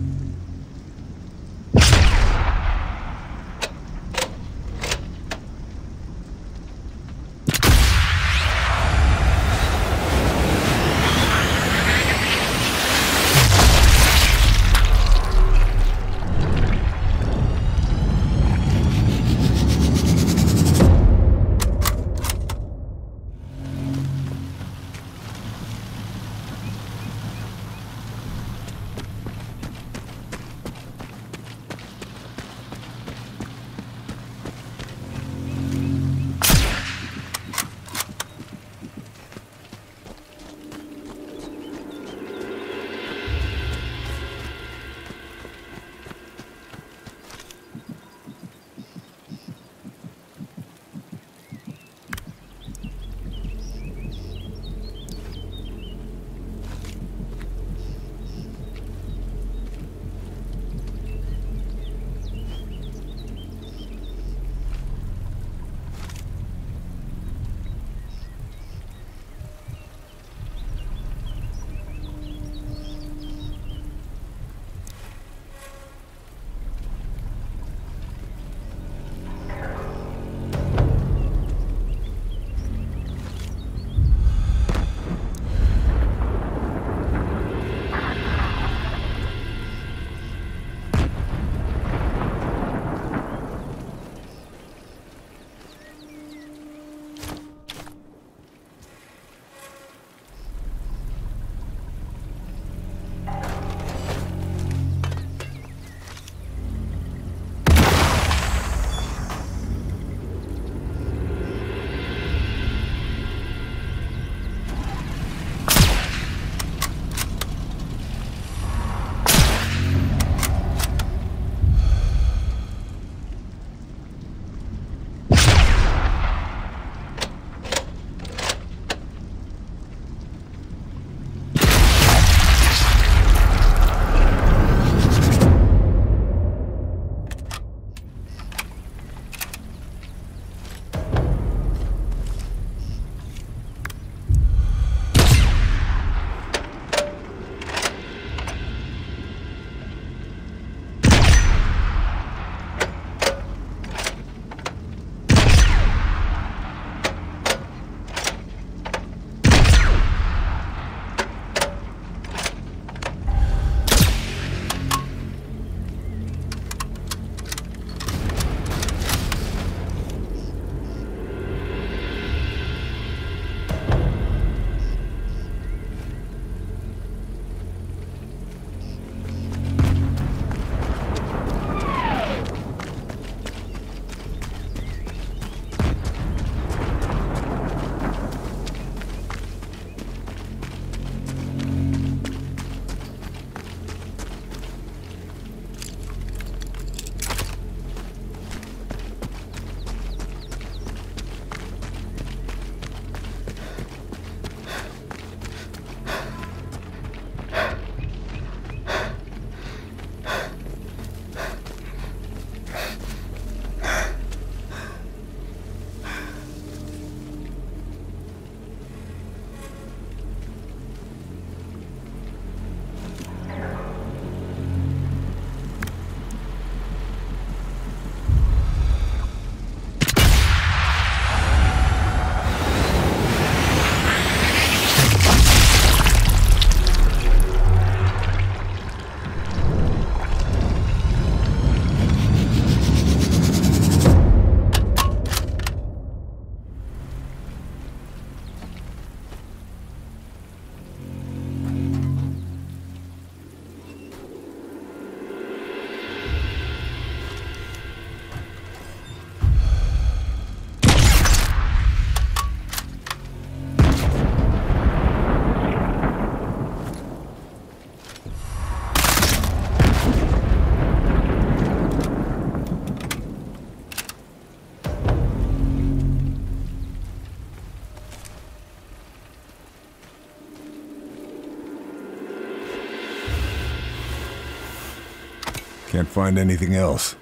Can't find anything else.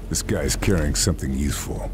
This guy's carrying something useful.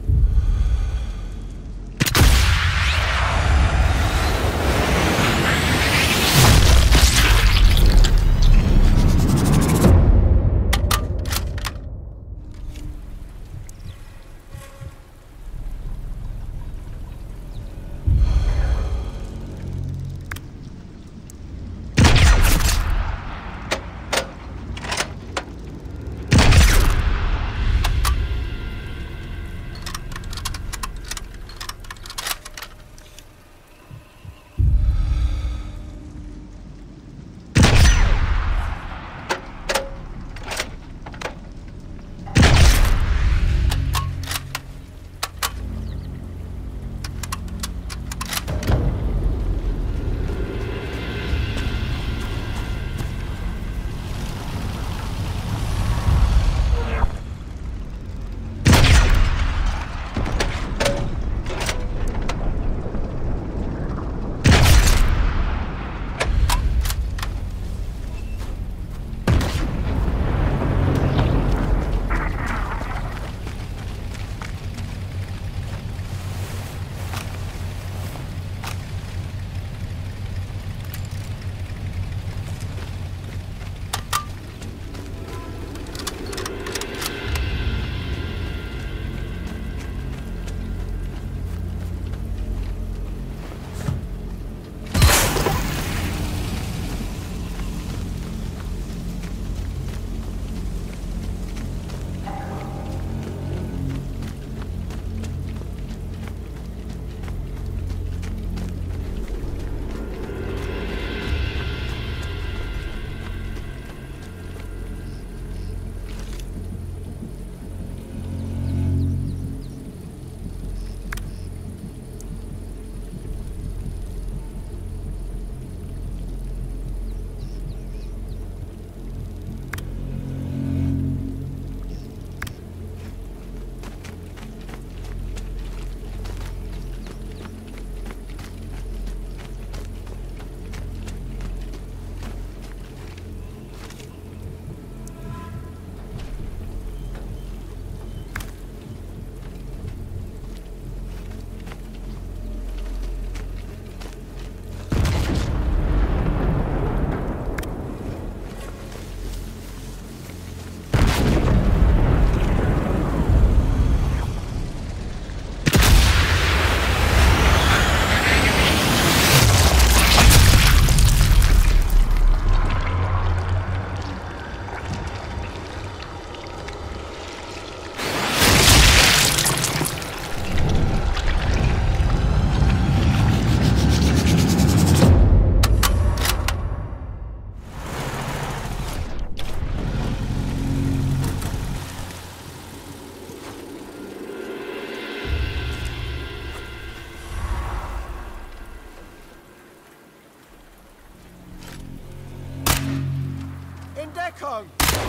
Deckung!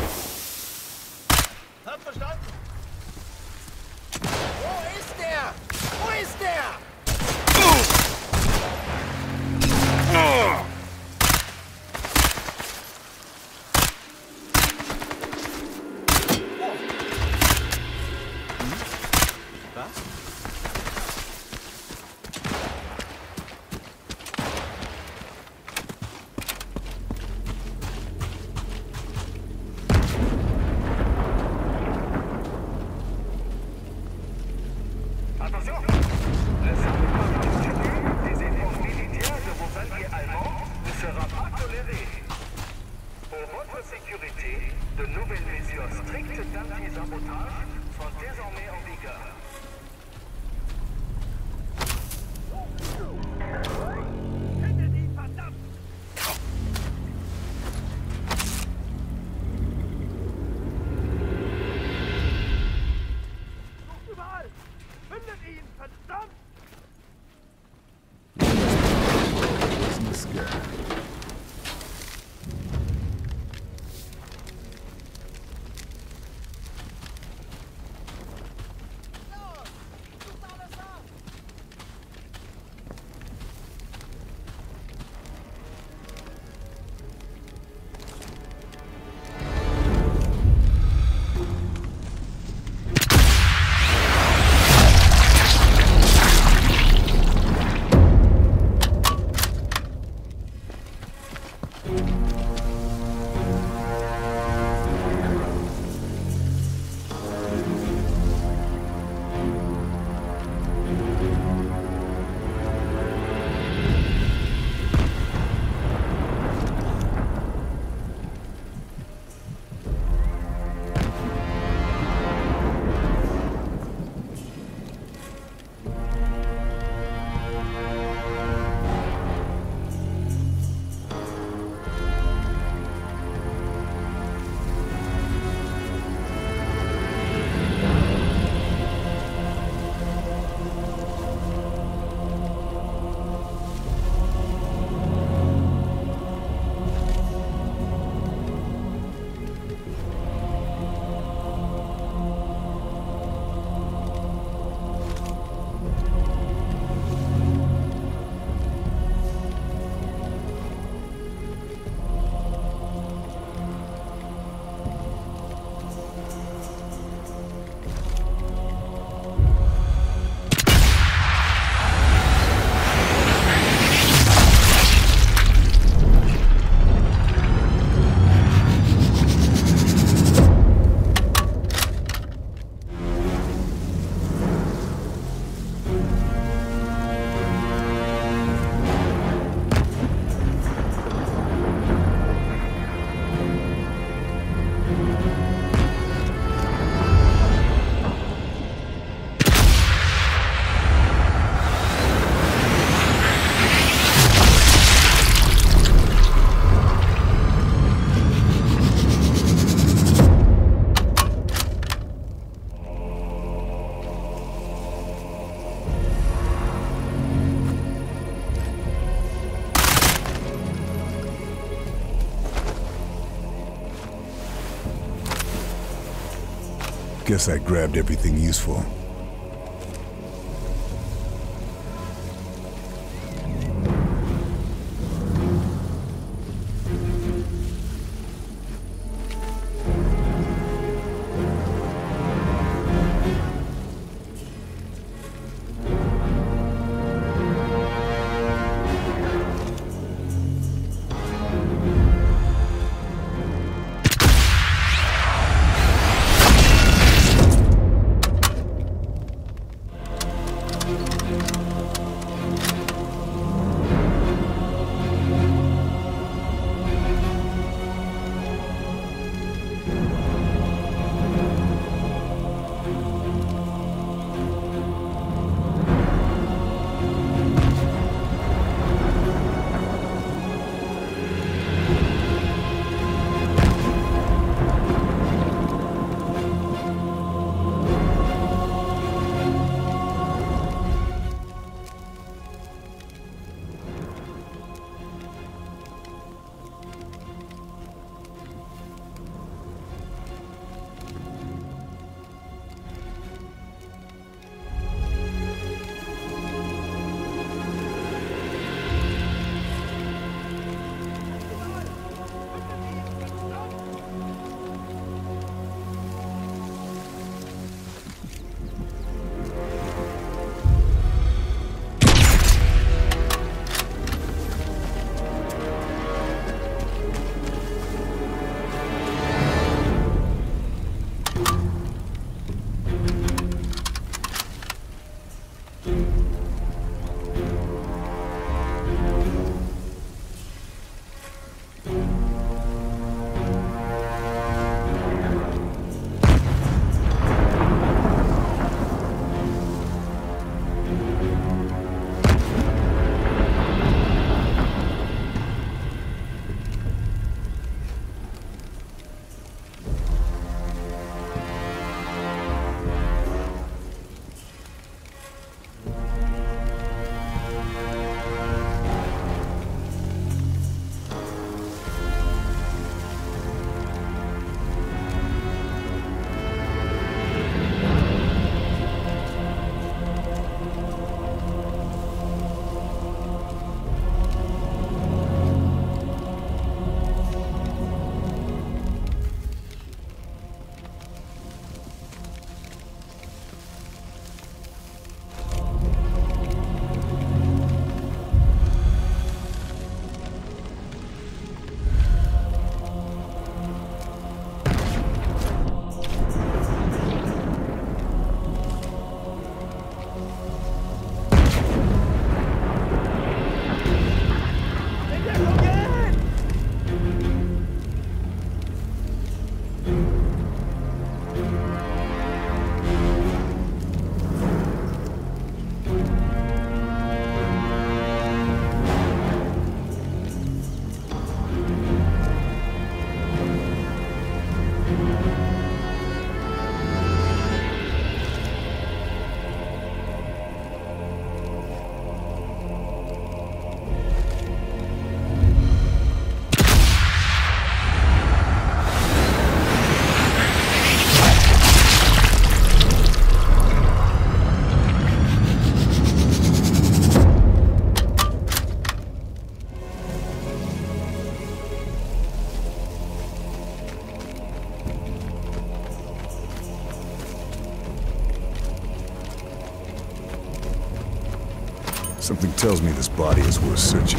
Hab verstanden! Wo ist der? Wo ist der? Guess I grabbed everything useful. Something tells me this body is worth searching.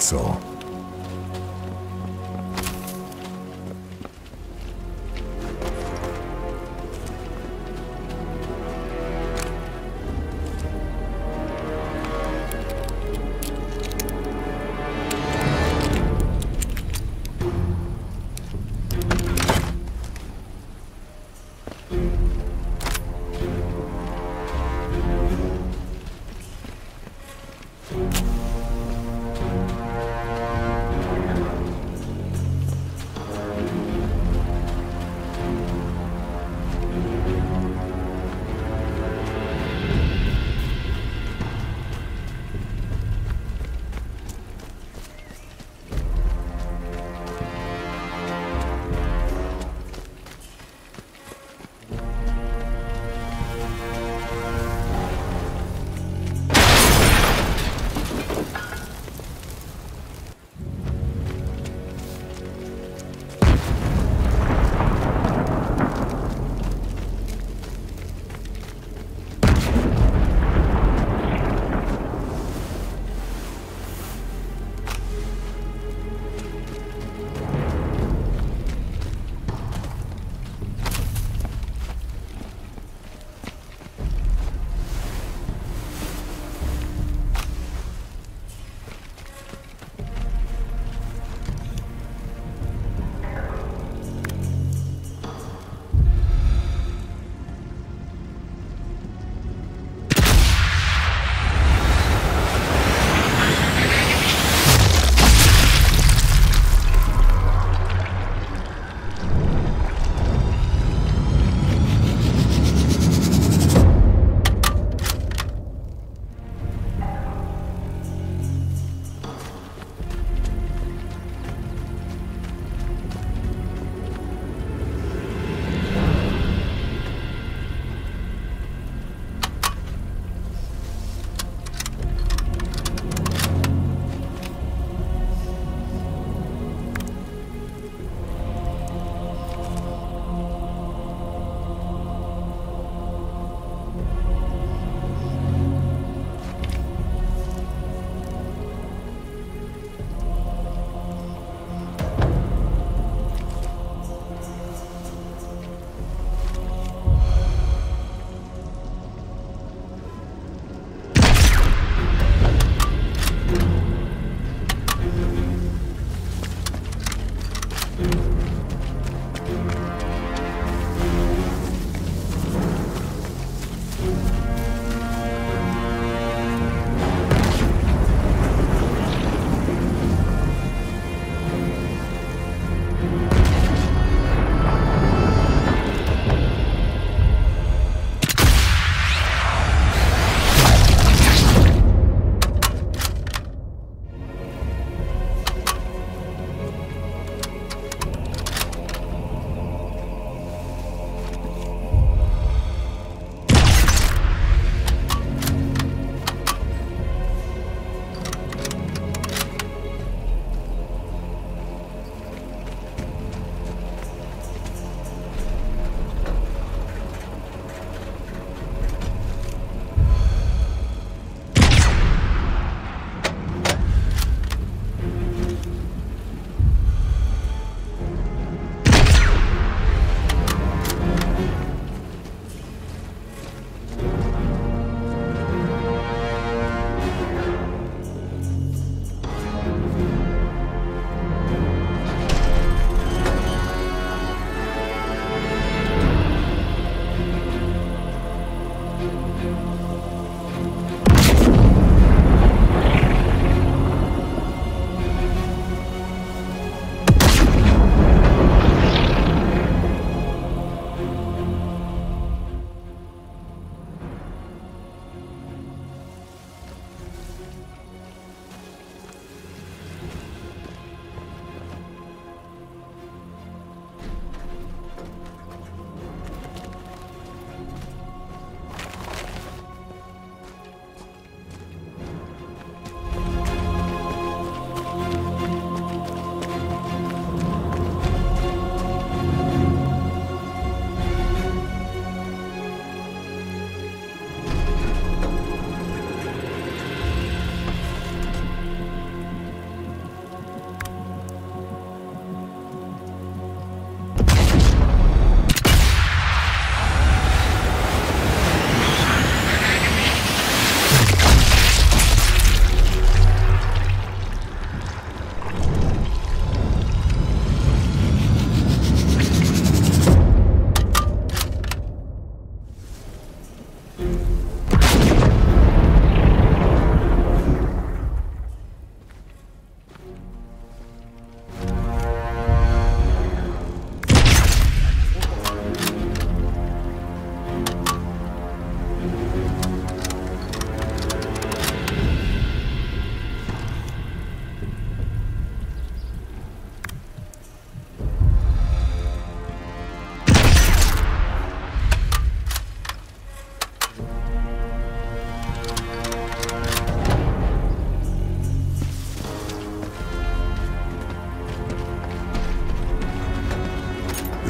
That's all.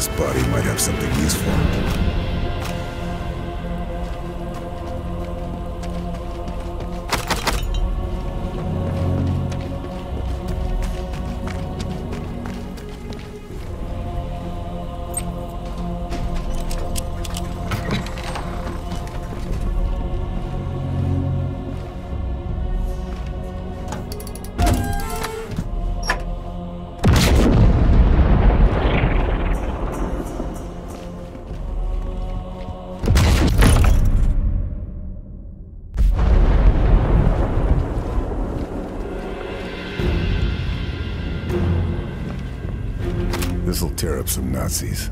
This body might have something useful. This'll tear up some Nazis.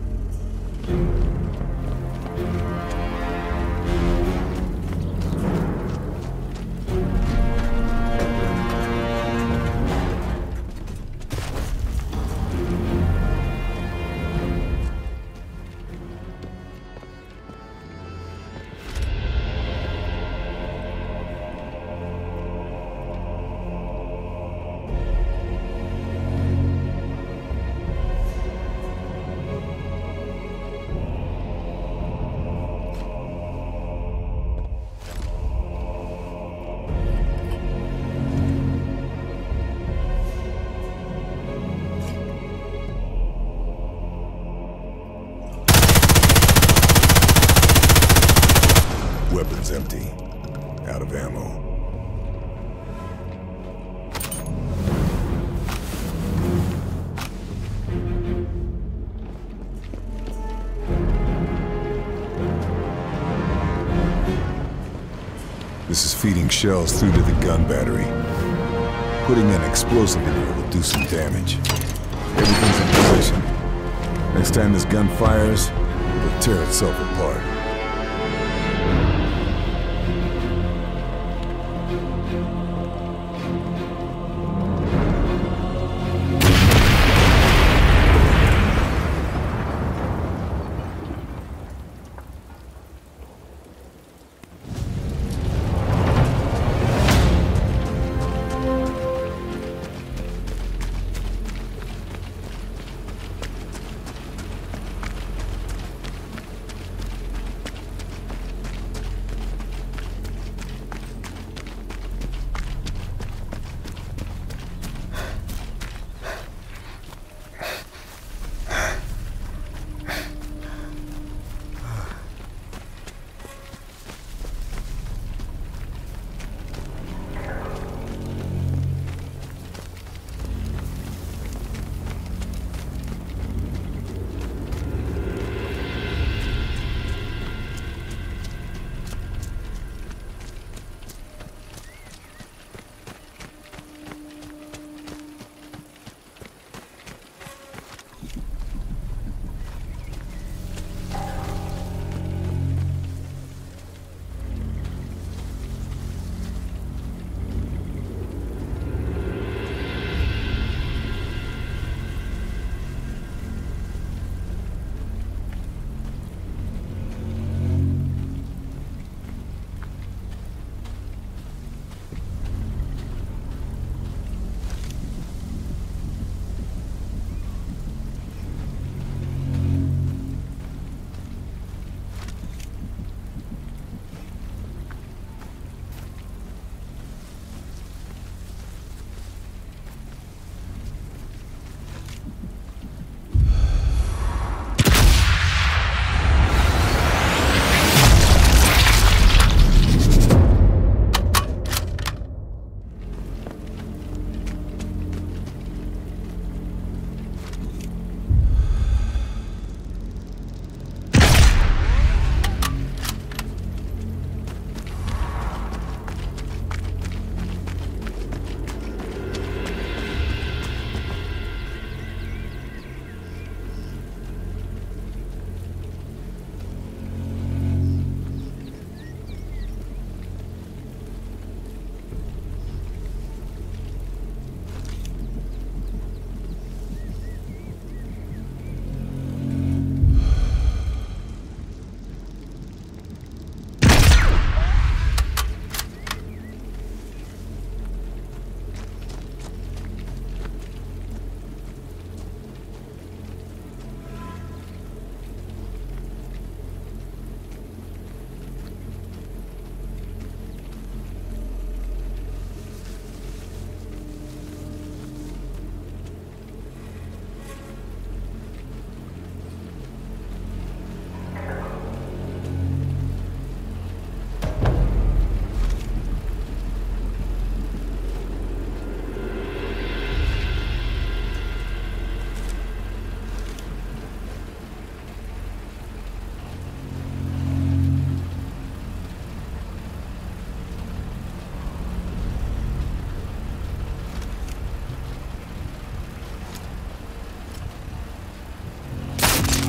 Weapons empty. Out of ammo. This is feeding shells through to the gun battery. Putting an explosive in here will do some damage. Everything's in position. Next time this gun fires, it'll tear itself apart.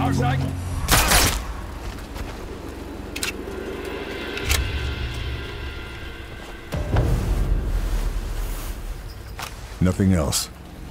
Aussteigen! Nothing else.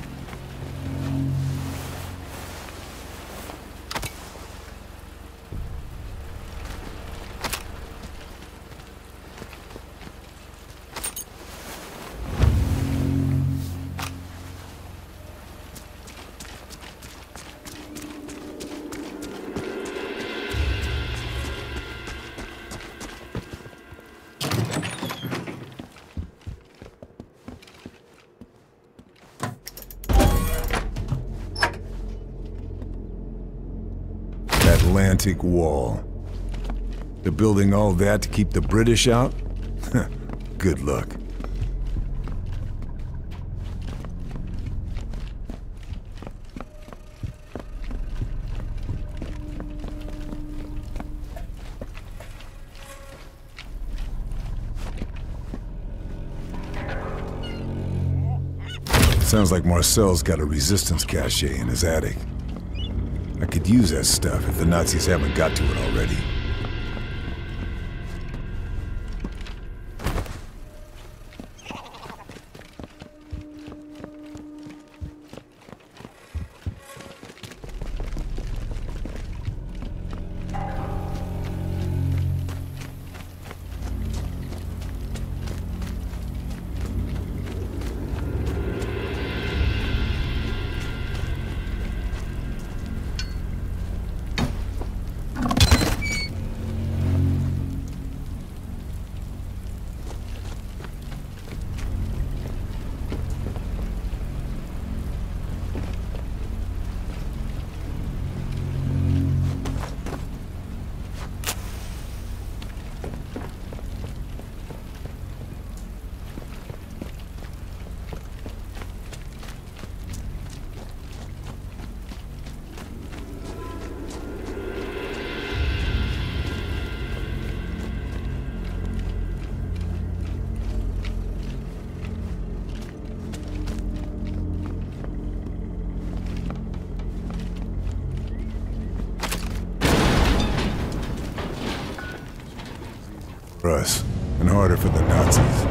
Atlantic Wall. They're building all that to keep the British out? Good luck. Sounds like Marcel's got a resistance cache in his attic. I could use that stuff if the Nazis haven't got to it already. For us, and harder for the Nazis.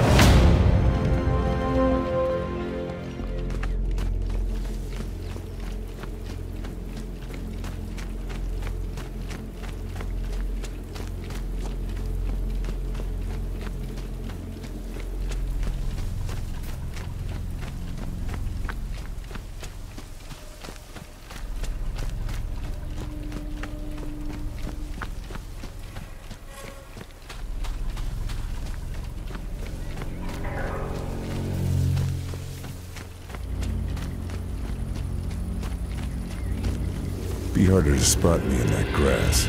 Be harder to spot me in that grass.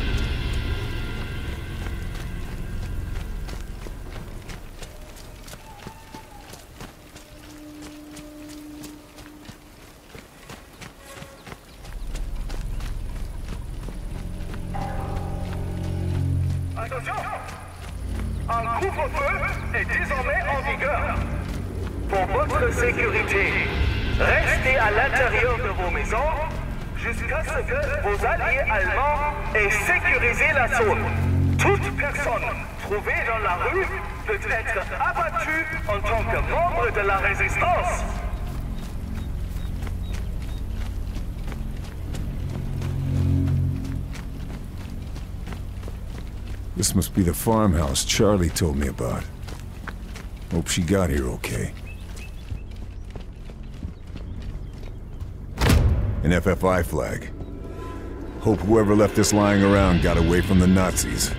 Attention! Un couvre-feu est désormais en vigueur. Pour votre sécurité, restez à l'intérieur de vos maisons jusqu'à ce que vos alliés allemands aient sécurisé la zone. Toute personne trouvée dans la rue peut être abattue en tant que membre de la résistance. This must be the farmhouse Charlie told me about. Hope she got here okay. An F F I flag. Hope whoever left this lying around got away from the Nazis.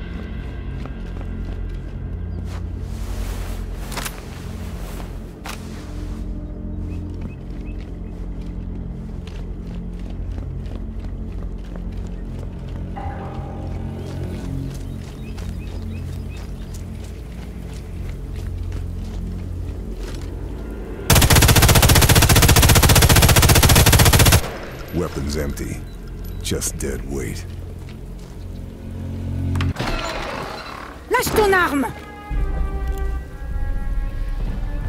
Weapons empty. Just dead weight. Lâche ton arme!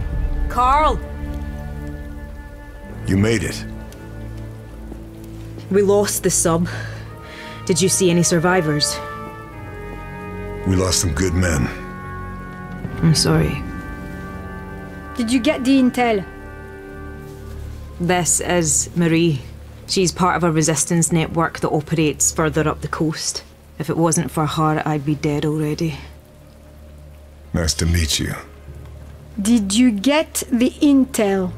Carl! You made it. We lost the sub. Did you see any survivors? We lost some good men. I'm sorry. Did you get the intel? This is Marie. She's part of a resistance network that operates further up the coast. If it wasn't for her, I'd be dead already. Nice to meet you. Did you get the intel?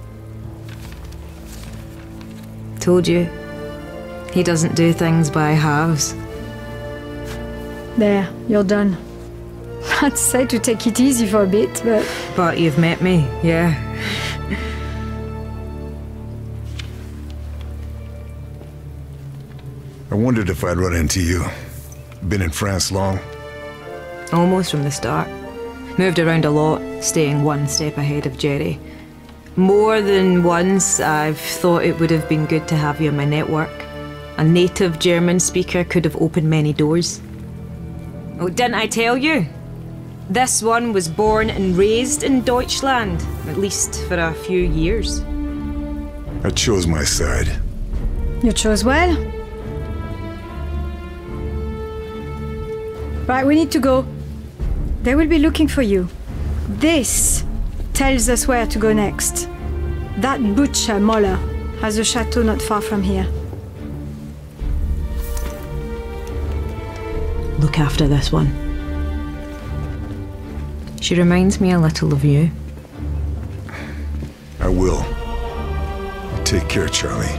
Told you. He doesn't do things by halves. There, you're done. I'd say to take it easy for a bit, but... But you've met me, yeah. I wondered if I'd run into you. Been in France long? Almost from the start. Moved around a lot, staying one step ahead of Jerry. More than once, I've thought it would have been good to have you in my network. A native German speaker could have opened many doors. Oh, didn't I tell you? This one was born and raised in Deutschland, at least for a few years. I chose my side. You chose well. Right, we need to go. They will be looking for you. This tells us where to go next. That butcher, Moller, has a chateau not far from here. Look after this one. She reminds me a little of you. I will. Take care, Charlie.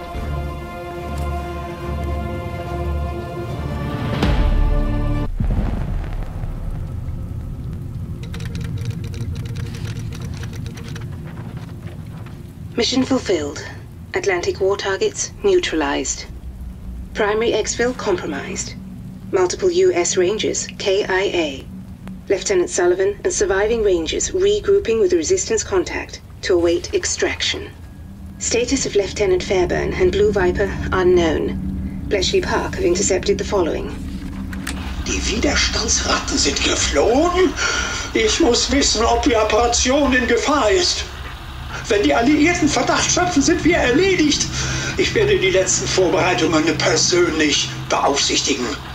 Mission fulfilled. Atlantic war targets neutralized. Primary exfil compromised. Multiple U S Rangers K I A. Lieutenant Sullivan and surviving Rangers regrouping with resistance contact to await extraction. Status of Lieutenant Fairburn and Blue Viper unknown. Bletchley Park have intercepted the following. Die Widerstandsratten sind geflohen? Ich muss wissen, ob die Operation in Gefahr ist. Wenn die Alliierten Verdacht schöpfen, sind wir erledigt. Ich werde die letzten Vorbereitungen persönlich beaufsichtigen.